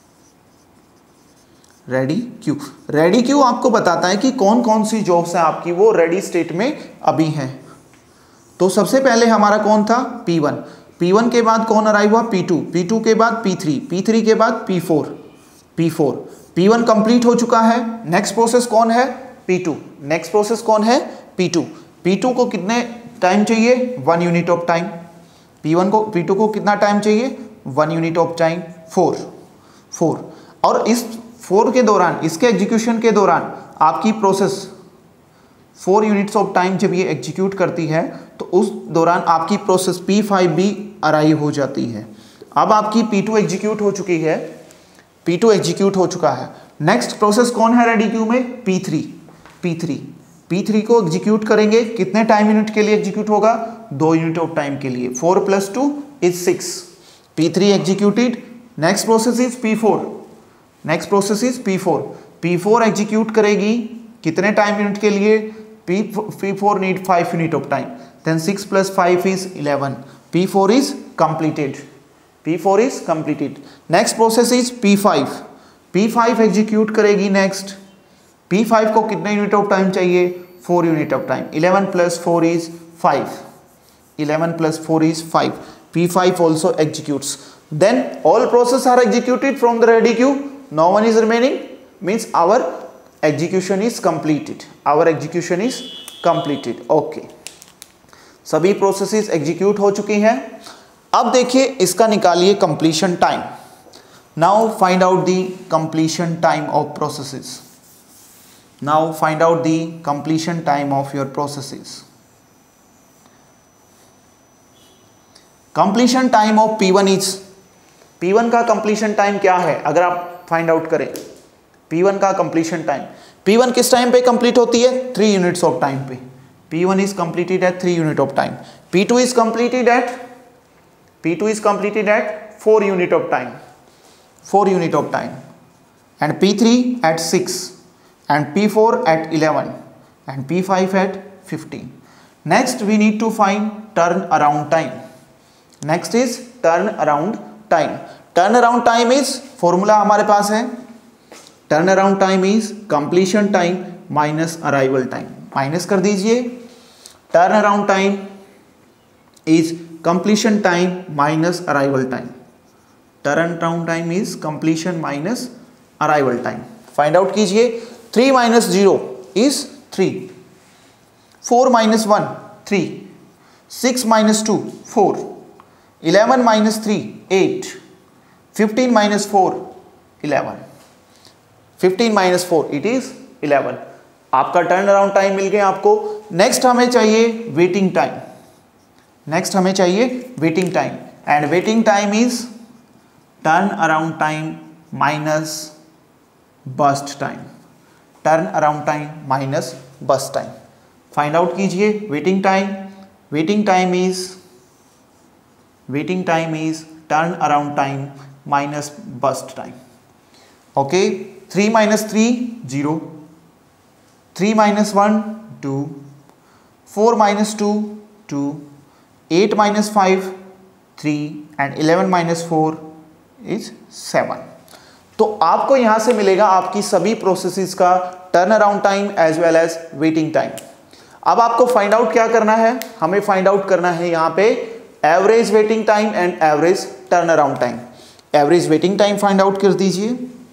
Ready queue ready queue आपको बताता है कि कौन कौन सी जॉब्स हैं आपकी वो रेडी स्टेट में अभी हैं। तो सबसे पहले हमारा कौन था, पी वन। पी वन के बाद कौन अराइव हुआ, पी टू। पी टू के बाद पी थ्री। पी थ्री के बाद P four. P four. P one complete हो चुका है। नेक्स्ट प्रोसेस कौन है, पी टू। नेक्स्ट प्रोसेस कौन है, पी टू। पी टू को कितने टाइम चाहिए, one unit of time. P one को, पी टू को कितना टाइम चाहिए, one unit of time, four. Four. और इस फोर के दौरान, इसके एग्जीक्यूशन के दौरान आपकी process four units of time जब ये एग्जीक्यूट करती है तो उस दौरान आपकी प्रोसेस पी फाइव भी अराइव हो जाती है। अब आपकी पी टू एग्जीक्यूट हो चुकी है, पी टू एग्जीक्यूट हो चुका है। नेक्स्ट प्रोसेस कौन है रेडी क्यू में, P three. P three. P three को एग्जीक्यूट करेंगे, कितने टाइम यूनिट के लिए एग्जीक्यूट होगा, दो यूनिट ऑफ टाइम के लिए। Four plus two is six. P three executed. Next process is P four. Next process is P four. P four execute करेगी कितने टाइम यूनिट के लिए, P four need five unit of time. Then six plus five is eleven. P four is completed. P four is completed. Next process is P five. P five execute करेगी next. P five को कितने unit of time चाहिए, four unit of time. Eleven plus four is five. Eleven plus four is five. P five also executes. Then all processes are executed from the ready queue. No one is remaining. Means our execution is completed. Our execution is completed. Okay. सभी processes execute हो चुकी हैं। अब देखिए इसका निकालिए completion time. Now find out the completion time of processes. Now find out the completion time of your processes. Completion time of P one is, P one का completion time क्या है अगर आप फाइंड आउट करें। P one का completion time, P one किस time पे complete होती है, थ्री यूनिट्स ऑफ टाइम पे। P one is completed at three unit of time. P two is completed at P two is completed at four unit of time. four unit of time. And P three at six. And P four at eleven. And P five at fifteen. Next we need to find turn around time. Next is turn around time. Turn around time is formula हमारे पास है. Turn around time is completion time minus arrival time. Minus कर दीजिए। Turn around time is completion time minus arrival time. Turn around time is completion minus arrival time. Find out कीजिए। Three minus zero is three. Four minus one three. Six minus two four. Eleven minus three eight. Fifteen minus four eleven. Fifteen minus four it is eleven. आपका turn around time मिल गया आपको। Next हमें चाहिए waiting time. Next हमें चाहिए waiting time and waiting time is turn around time minus burst time, turn around time minus burst time. Find out कीजिए waiting time. Waiting time is waiting time is turn around time minus burst time. Okay, three minus three zero, three minus one two, four minus two two, eight minus five three and eleven minus four is seven. तो आपको यहां से मिलेगा आपकी सभी processes का turn around time as well as waiting time. अब आपको फाइंड आउट क्या करना है, हमें फाइंड आउट करना है यहां पे average waiting time and average turn around time. Average waiting time find out कर दीजिए,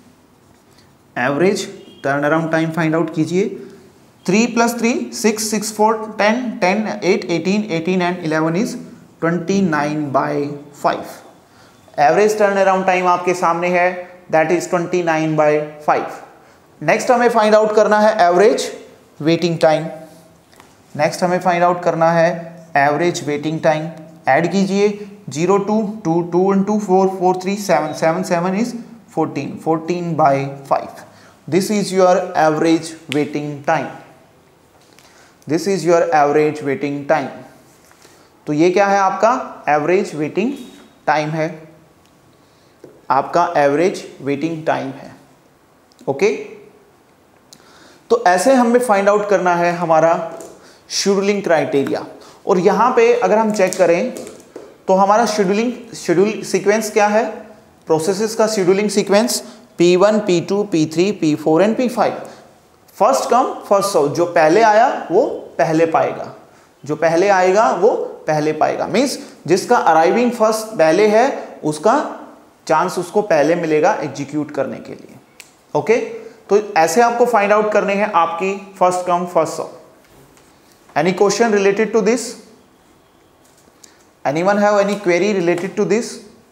average turn around time find out कीजिए। Three plus three six, six four ten, ten eight eighteen, eighteen and eleven is twenty nine by five. Average turn around time आपके सामने है, that is twenty nine by five. Next हमें find out करना है average waiting time. Next हमें find out करना है average waiting time. Add कीजिए, zero two two, two into four, four three seven, seven seven is fourteen, fourteen by five. This is your average waiting time. This is your average waiting time. तो ये क्या है, आपका average waiting time है, आपका average waiting time है। Okay, तो ऐसे हमें फाइंड आउट करना है हमारा शेड्यूलिंग क्राइटेरिया। और यहां पे अगर हम चेक करें तो हमारा शेड्यूलिंग शेड्यूल सीक्वेंस क्या है, प्रोसेसेस का scheduling sequence P one, P two, P three, P four and P five. First come first serve, जो पहले आया वो पहले पाएगा, जो पहले आएगा वो पहले पाएगा। मींस जिसका अराइविंग फर्स्ट पहले है उसका चांस उसको पहले मिलेगा एग्जीक्यूट करने के लिए। ओके, तो ऐसे आपको फाइंड आउट करने हैं आपकी first come first serve. Any question related to this? Anyone have any query related to this?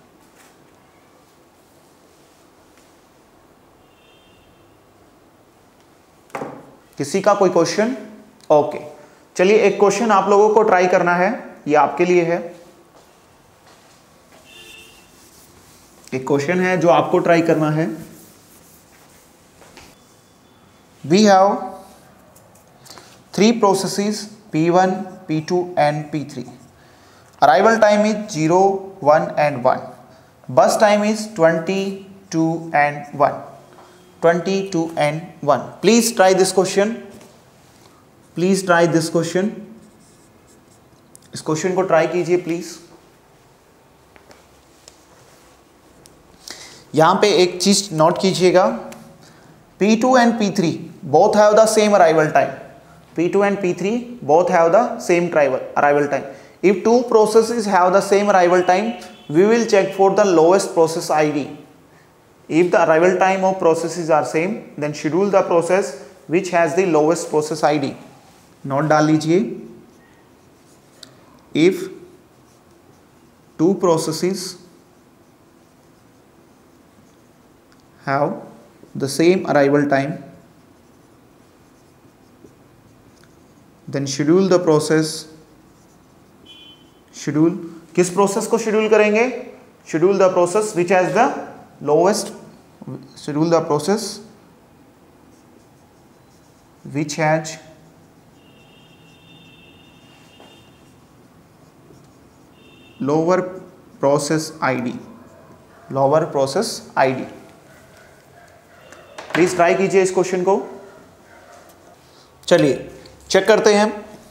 किसी का कोई क्वेश्चन? ओके, चलिए एक क्वेश्चन आप लोगों को ट्राई करना है, ये आपके लिए है। एक क्वेश्चन है जो आपको ट्राई करना है। We have three processes P one, P two and P three. Arrival time is zero, one and one. Burst time is twenty, two and one. Twenty, two and one. Please try this question, please try this question. इस question को try कीजिए please. यहां पे एक चीज note कीजिएगा, P two and P three both have the same arrival time. P two and P three both have the same arrival time. If two processes have the same arrival time, we will check for the lowest process I D. If the arrival time of processes are same, then schedule the process which has the lowest process I D. Note डाल लीजिए, if two processes have the same arrival time, then schedule the process, schedule किस process को schedule करेंगे? schedule the process which has the lowest, schedule the process which has lower process I D, lower process I D. Please try कीजिए इस question को। चलिए check करते हैं।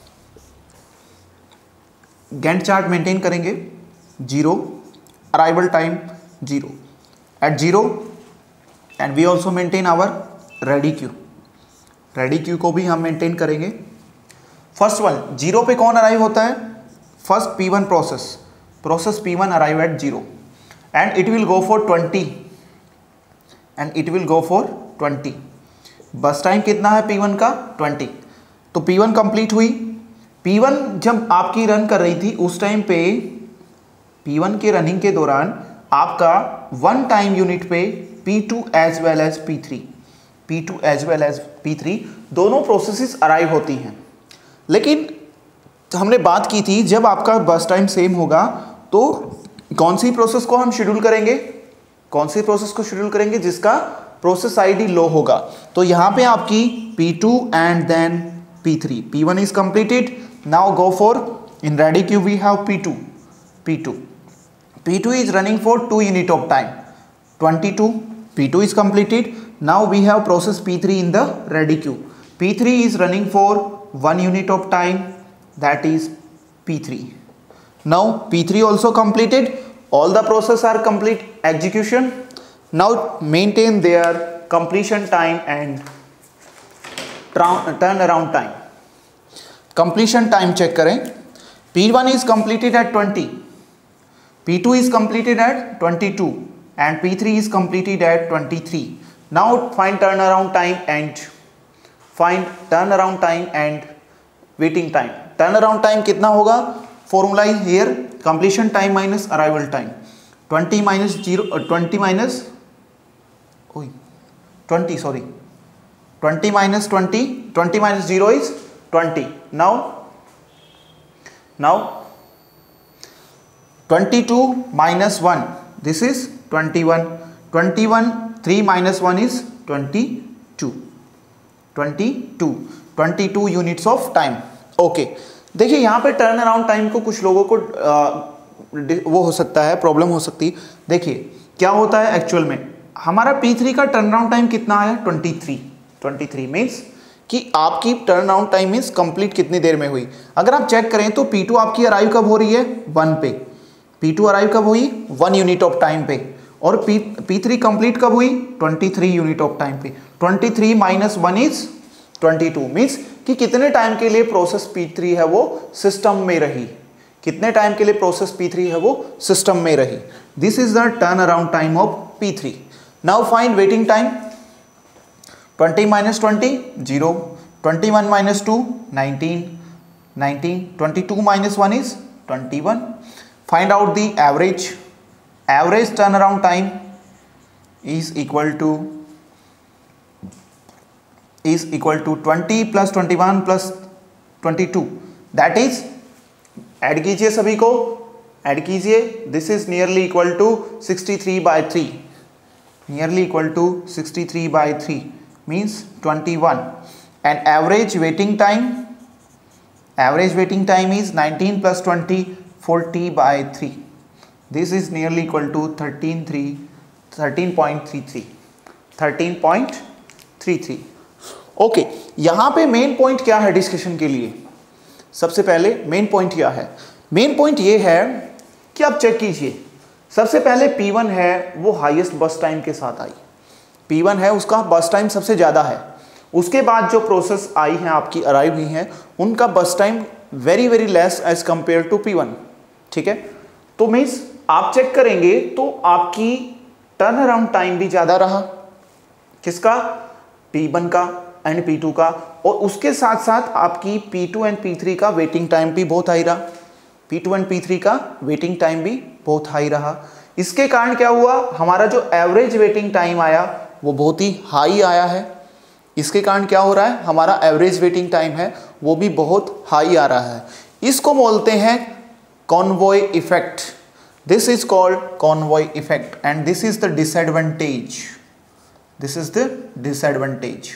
Gantt chart maintain करेंगे, zero arrival time zero at zero, and we also maintain our ready queue. Ready queue को भी हम मेंटेन करेंगे। फर्स्ट वन, जीरो पे कौन अराइव होता है? First P one process, process P one arrive at zero and it will go for twenty, and it will go for twenty. Burst time कितना है पी वन का? Twenty. तो P one complete हुई। P one जब आपकी run कर रही थी उस टाइम पे, पी वन के रनिंग के दौरान आपका वन टाइम यूनिट पे P two as well as P three, P two as well as P three दोनों प्रोसेसेस अराइव होती हैं। लेकिन हमने बात की थी जब आपका बस टाइम सेम होगा तो कौन सी प्रोसेस को हम शेड्यूल करेंगे? कौन सी प्रोसेस को शेड्यूल करेंगे? जिसका प्रोसेस आईडी लो होगा। तो यहाँ पे आपकी P two and then P three, P one is completed, now go for in ready queue we have P two, P two, P two is running for two unit of time, twenty-two, P two is completed. Now we have process P three in the ready queue. P three is running for one unit of time, that is P three. Now P three also completed, all the process are complete execution. Now maintain their completion time and turnaround time. Completion time check करें, P one is completed at twenty. P two is completed at twenty-two and P three is completed at twenty-three. Now find turnaround time and find turnaround time and waiting time. Turnaround time कितना होगा? Formula is here, completion time minus arrival time. twenty minus zero, uh, twenty minus, oh, twenty, sorry. twenty minus twenty, twenty minus zero is twenty. Now, now twenty-two minus one, this is twenty-one, twenty-one, three minus one is twenty-two, twenty-two, twenty-two units of time. Okay, देखिए यहाँ पे turn around time को कुछ लोगों को आ, वो हो सकता है, प्रॉब्लम हो सकती है। देखिए क्या होता है एक्चुअल में, हमारा P थ्री का टर्न अराउंड टाइम कितना आया? twenty-three, twenty-three मीन्स कि आपकी turn around time means complete कितनी देर में हुई। अगर आप चेक करें तो P टू आपकी अराइव कब हो रही है? वन पे, P टू अराइव कब हुई? वन यूनिट ऑफ टाइम पे, और P, P थ्री कंप्लीट कब हुई? twenty-three यूनिट ऑफ टाइम पे। twenty-three minus one is twenty-two, means कि कितने टाइम के लिए प्रोसेस P थ्री है वो सिस्टम में रही, कितने टाइम के लिए प्रोसेस P थ्री है वो सिस्टम में रही। This is the turn around time of P three. Now find waiting time, twenty minus twenty, zero, twenty-one minus two, nineteen, nineteen, twenty-two minus one is twenty-one. Find out the average. Average turnaround time is equal to is equal to twenty plus twenty-one plus twenty-two. That is, add कीजिए सभी को, add कीजिए। This is nearly equal to sixty-three by three. Nearly equal to sixty-three by three means twenty-one. And average waiting time, average waiting time is nineteen plus twenty. forty by three. This is nearly equal to thirteen point three three. thirteen point three three. Okay, यहाँ पे main point क्या है discussion के लिए? सबसे पहले main point क्या है? मेन पॉइंट ये है कि आप चेक कीजिए, सबसे पहले P वन है वो हाईएस्ट बस टाइम के साथ आई, P वन है उसका बस टाइम सबसे ज़्यादा है। उसके बाद जो प्रोसेस आई हैं आपकी अराइव हुई हैं उनका burst time very very less as compare to P one. ठीक है, तो मीन्स आप चेक करेंगे तो आपकी टर्न अराउंड टाइम भी ज़्यादा रहा, किसका? P वन का एंड P टू का, और उसके साथ साथ आपकी P two and P three का वेटिंग टाइम भी बहुत हाई रहा। P two and P three का वेटिंग टाइम भी बहुत हाई रहा। इसके कारण क्या हुआ, हमारा जो एवरेज वेटिंग टाइम आया वो बहुत ही हाई आया है। इसके कारण क्या हो रहा है, हमारा एवरेज वेटिंग टाइम है वो भी बहुत हाई आ रहा है। इसको बोलते हैं convoy effect. This is called convoy effect and this is the disadvantage. This is the disadvantage,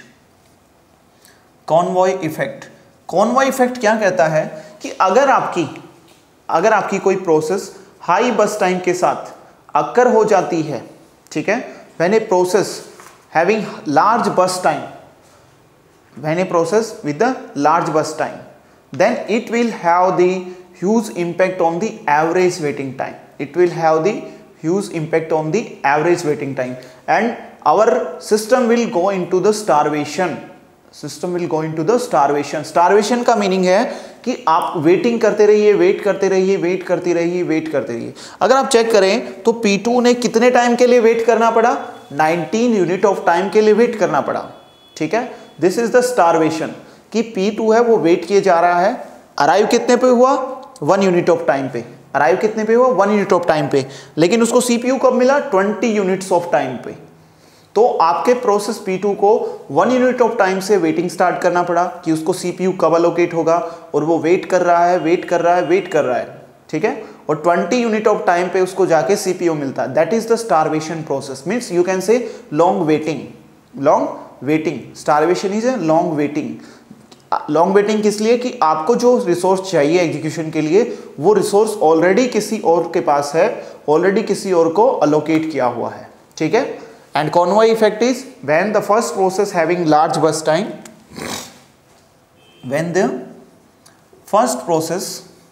convoy effect. Convoy effect क्या कहता है कि अगर आपकी अगर आपकी कोई प्रोसेस हाई बस टाइम के साथ अक्कर हो जाती है, ठीक है, when a process having large burst time, when a process with the large burst time, then it will have the huge impact on the average waiting time. It will have the huge impact on the average waiting time and our system will go into the starvation. System will go into the starvation. Starvation का meaning है कि आप waiting करते रहिए, wait करते रहिए, wait करते रहिए, वेट करते रहिए। अगर आप चेक करें तो P टू ने कितने टाइम के लिए वेट करना पड़ा? नाइनटीन यूनिट ऑफ टाइम के लिए वेट करना पड़ा। ठीक है, दिस इज द स्टारवेशन कि P टू है वो वेट किए जा रहा है। अराइव कितने पे हुआ? वन यूनिट ऑफ टाइम पे। अराइव कितने पे हुआ? वन यूनिट ऑफ टाइम पे। लेकिन उसको सीपीयू कब मिला? ट्वेंटी यूनिट्स ऑफ टाइम पे। तो आपके प्रोसेस P टू को वन यूनिट ऑफ टाइम से वेटिंग स्टार्ट करना पड़ा कि उसको सीपीयू कब अलोकेट होगा, और वो वेट कर रहा है, वेट कर रहा है, वेट कर रहा है। ठीक है, और ट्वेंटी यूनिट ऑफ टाइम पे उसको जाके सीपीयू मिलता है। That is the starvation process, means you can say long waiting, long waiting, starvation is a long waiting. Long waiting किस लिए? कि आपको जो रिसोर्स चाहिए एग्जीक्यूशन के लिए वो रिसोर्स ऑलरेडी किसी और के पास है, ऑलरेडी किसी और को अलोकेट किया हुआ है, ठीक है। And convoy effect is when the first process having large burst time, when the first process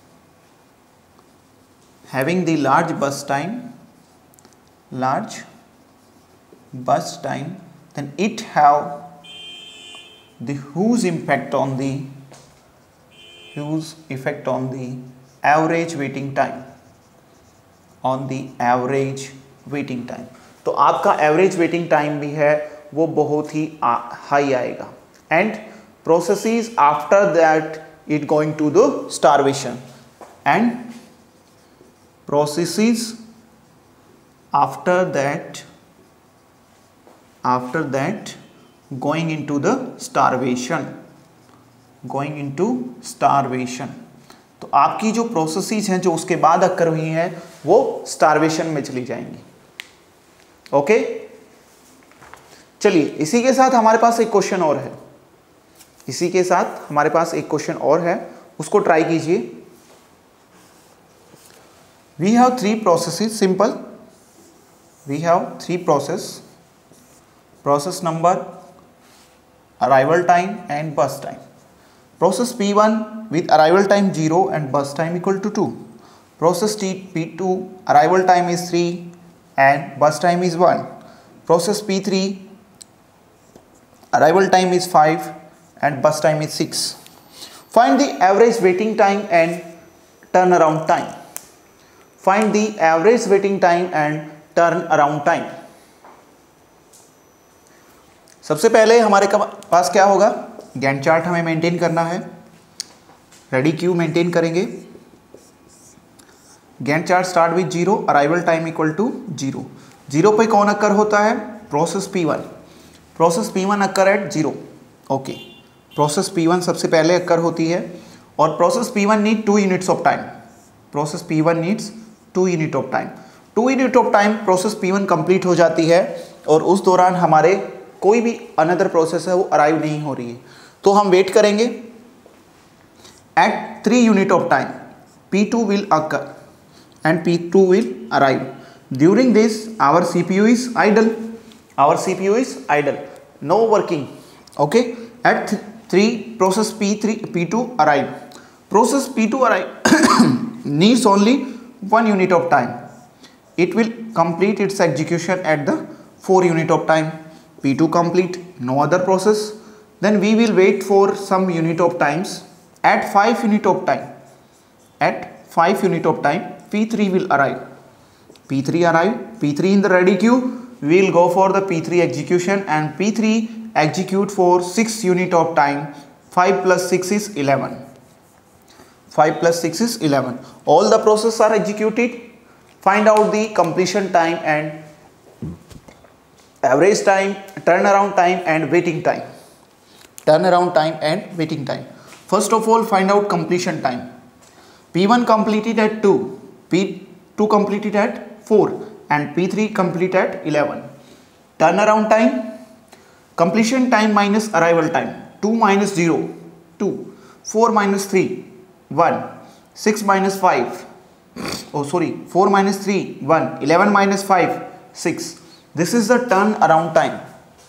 having the large bus time, large bus time, then it have the huge impact on the huge effect on the average waiting time, on the average waiting time। तो आपका average waiting time भी है वो बहुत ही high आएगा। and processes after that it going to the starvation, and processes after that after that going into the starvation, going into starvation। तो आपकी जो प्रोसेसेस हैं जो उसके बाद अक्कर हुई हैं वो स्टारवेशन में चली जाएंगी। ओके, चलिए इसी के साथ हमारे पास एक क्वेश्चन और है, इसी के साथ हमारे पास एक क्वेश्चन और है, उसको ट्राई कीजिए। We have three processes, simple. We have three process. Process number, arrival time and bus time. Process P one with arrival time zero and bus time equal to two. Process P two, arrival time is three and bus time is one. Process P three, arrival time is five and bus time is six. Find the average waiting time and turnaround time. Find the average waiting time and turn around time. सबसे पहले हमारे पास क्या होगा, Gantt chart हमें maintain करना है, ready queue maintain करेंगे। Gantt chart start with zero, arrival time equal to zero. Zero पे कौन अक्कर होता है? Process P one. Process P one occur at zero. Okay, process P one सबसे पहले अक्कर होती है और process P one need two units of time. Process P one needs two unit of time. Two unit of time process P one complete हो जाती है और उस दौरान हमारे कोई भी अनदर प्रोसेस है वो अराइव नहीं हो रही है, तो हम वेट करेंगे। At three unit of time P two will occur and P two will arrive. During this our CPU is idle, our CPU is idle, no working. Okay, at three process P three P two arrive. Process P two arrive needs only one unit of time. It will complete its execution at the four unit of time. P two complete, no other process. Then we will wait for some unit of times. At five unit of time, at five unit of time, P three will arrive. P three arrive, P three in the ready queue. We will go for the P three execution and P three execute for six unit of time. five plus six is eleven. five plus six is eleven. All the processes are executed. Find out the completion time and average time, turnaround time and waiting time. Turnaround time and waiting time. First of all, find out completion time. P one completed at two, P two completed at four and P three completed at eleven. Turnaround time, completion time minus arrival time. two minus zero, two. four minus three, one. six minus five, oh sorry, four minus three, one. eleven minus five, six. This is the turn around time.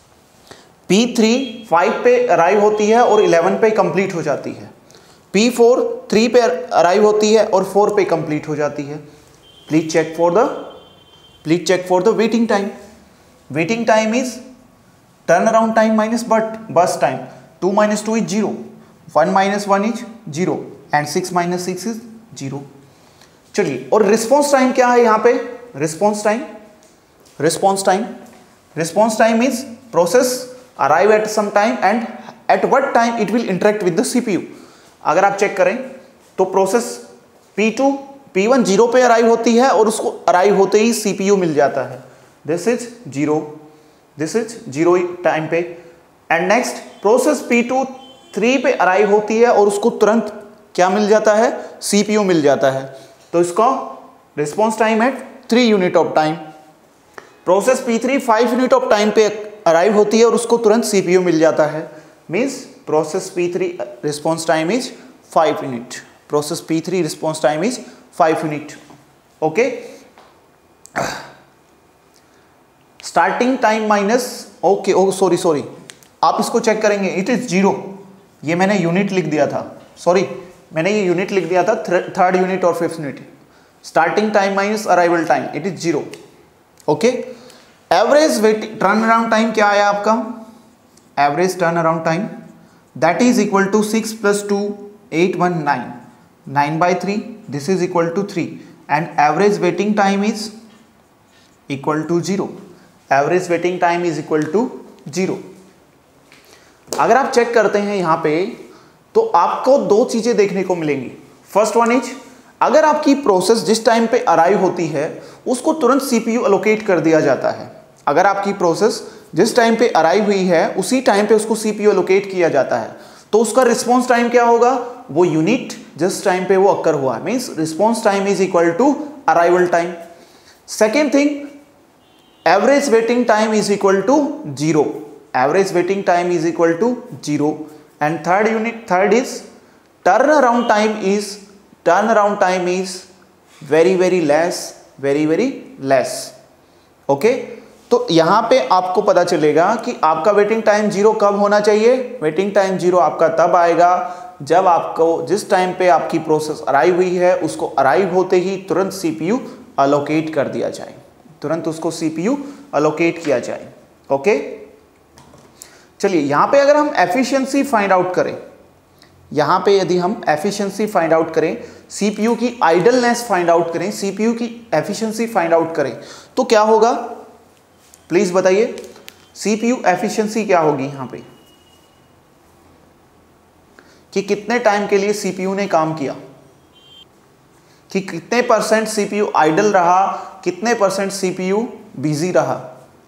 P three five पे arrive होती है और eleven पे complete हो जाती है। P four three पे arrive होती है और four पे कंप्लीट हो जाती है। Please check for the please check for the waiting time. Waiting time is turn around time minus but burst time. two minus two is zero, one minus one is zero and six minus six is zero। चलिए, और response time क्या है यहाँ पे? Response time response time response time is process arrive at some time and at what time it will interact with the CPU. अगर आप चेक करें तो process P two P one zero पे अराइव होती है और उसको अराइव होते ही सीपीयू मिल जाता है। This is zero, this is zero time पे। And next process P two three पे अराइव होती है और उसको तुरंत क्या मिल जाता है? सीपीयू मिल जाता है। तो इसका response time at three unit of time. Process P three five unit of time पे अराइव होती है और उसको तुरंत सीपीयू मिल जाता है, means process P three response time is five unit. Process P three response time is five unit. Okay, starting time minus, okay oh sorry sorry आप इसको चेक करेंगे, इट इज जीरो। ये मैंने यूनिट लिख दिया था, सॉरी मैंने ये यूनिट लिख दिया था, थर्ड यूनिट और fifth unit. Starting time minus arrival time, it is zero. Okay, average wait turn around time क्या आया आपका? Average turn around time that is equal to six plus two eight one nine, nine by three, this is equal to three, and average waiting time is equal to zero. Average waiting time is equal to zero. अगर आप check करते हैं यहां पे तो आपको दो चीजें देखने को मिलेंगी। फर्स्ट वन इज, अगर आपकी प्रोसेस जिस टाइम पे अराइव होती है उसको तुरंत सीपीयू अलोकेट कर दिया जाता है। अगर आपकी प्रोसेस जिस टाइम पे अराइव हुई है उसी टाइम पे उसको सीपीयू अलोकेट किया जाता है, तो उसका रिस्पॉन्स टाइम क्या होगा? वो यूनिट जिस टाइम पे वो अक्कर हुआ, means response time is equal to arrival time. Second thing, average waiting time is equal to zero. Average waiting time is equal to zero. And third unit, third is turn around time is turn around time is very very less, very very less. Okay, तो यहां पे आपको पता चलेगा कि आपका waiting time zero कब होना चाहिए। वेटिंग टाइम जीरो आपका तब आएगा जब आपको जिस टाइम पे आपकी प्रोसेस अराइव हुई है उसको अराइव होते ही तुरंत सीपीयू अलोकेट कर दिया जाए, तुरंत उसको सीपीयू अलोकेट किया जाए। ओके, चलिए यहां पे अगर हम एफिशिएंसी फाइंड आउट करें, यहां पे यदि हम एफिशिएंसी फाइंड आउट करें, सीपीयू की आइडलनेस फाइंड आउट करें, सीपीयू की एफिशिएंसी फाइंड आउट करें, तो क्या होगा प्लीज बताइए? सीपीयू एफिशिएंसी क्या होगी यहां पे, कि कितने टाइम के लिए सीपीयू ने काम किया, कि कितने परसेंट सीपीयू आइडल रहा, कितने परसेंट सीपीयू बिजी रहा।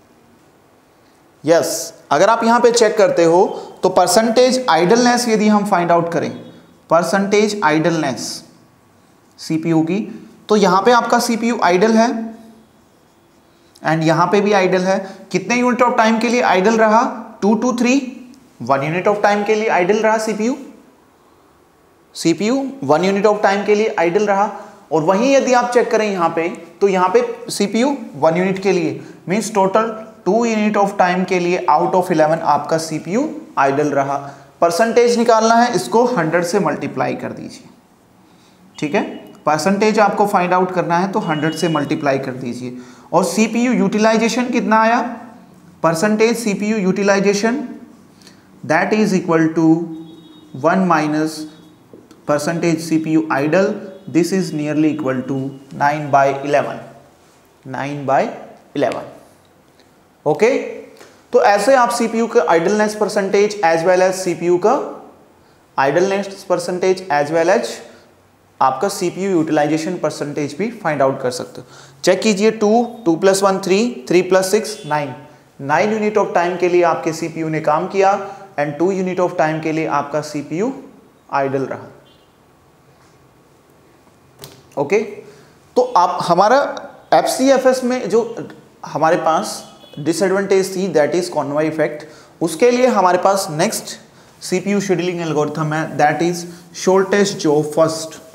यस yes, अगर आप यहां पे चेक करते हो तो परसेंटेज आइडलनेस यदि हम फाइंड आउट करें, परसेंटेज आइडलनेस सीपीयू की, तो यहां पे आपका सीपीयू आइडल है एंड यहां पे भी आइडल है। कितने यूनिट ऑफ टाइम के लिए आइडल रहा? Two two three, one unit of time के लिए आइडल रहा CPU. CPU one unit of time के लिए आइडल रहा। और वहीं यदि आप चेक करें यहां पे, तो यहां पे सीपीयू वन यूनिट के लिए, means total two unit of time के लिए आउट ऑफ इलेवन आपका सीपीयू आइडल रहा। परसेंटेज निकालना है, इसको हंड्रेड से मल्टीप्लाई कर दीजिए। ठीक है, परसेंटेज आपको फाइंड आउट करना है तो हंड्रेड से मल्टीप्लाई कर दीजिए। और सीपीयू यूटिलाइजेशन कितना आया? Percentage CPU utilization that is equal to one minus percentage CPU idle, this is nearly equal to nine by eleven, nine by eleven. Okay, तो ऐसे आप सीपीयू का idleness percentage as well as CPU का idleness percentage as well as आपका CPU utilization percentage भी find out कर सकते हो। चेक कीजिए, two, two plus one three, three plus six nine, nine unit of time के लिए आपके सीपीयू ने काम किया and two unit of time के लिए आपका सीपीयू आइडल रहा। ओके, तो आप हमारा एफसीएफएस में जो हमारे पास डिसएडवांटेज थी दैट इज कॉन्वॉय इफेक्ट, उसके लिए हमारे पास नेक्स्ट सीपीयू शेड्यूलिंग एल्गोरिथम है that is shortest job first.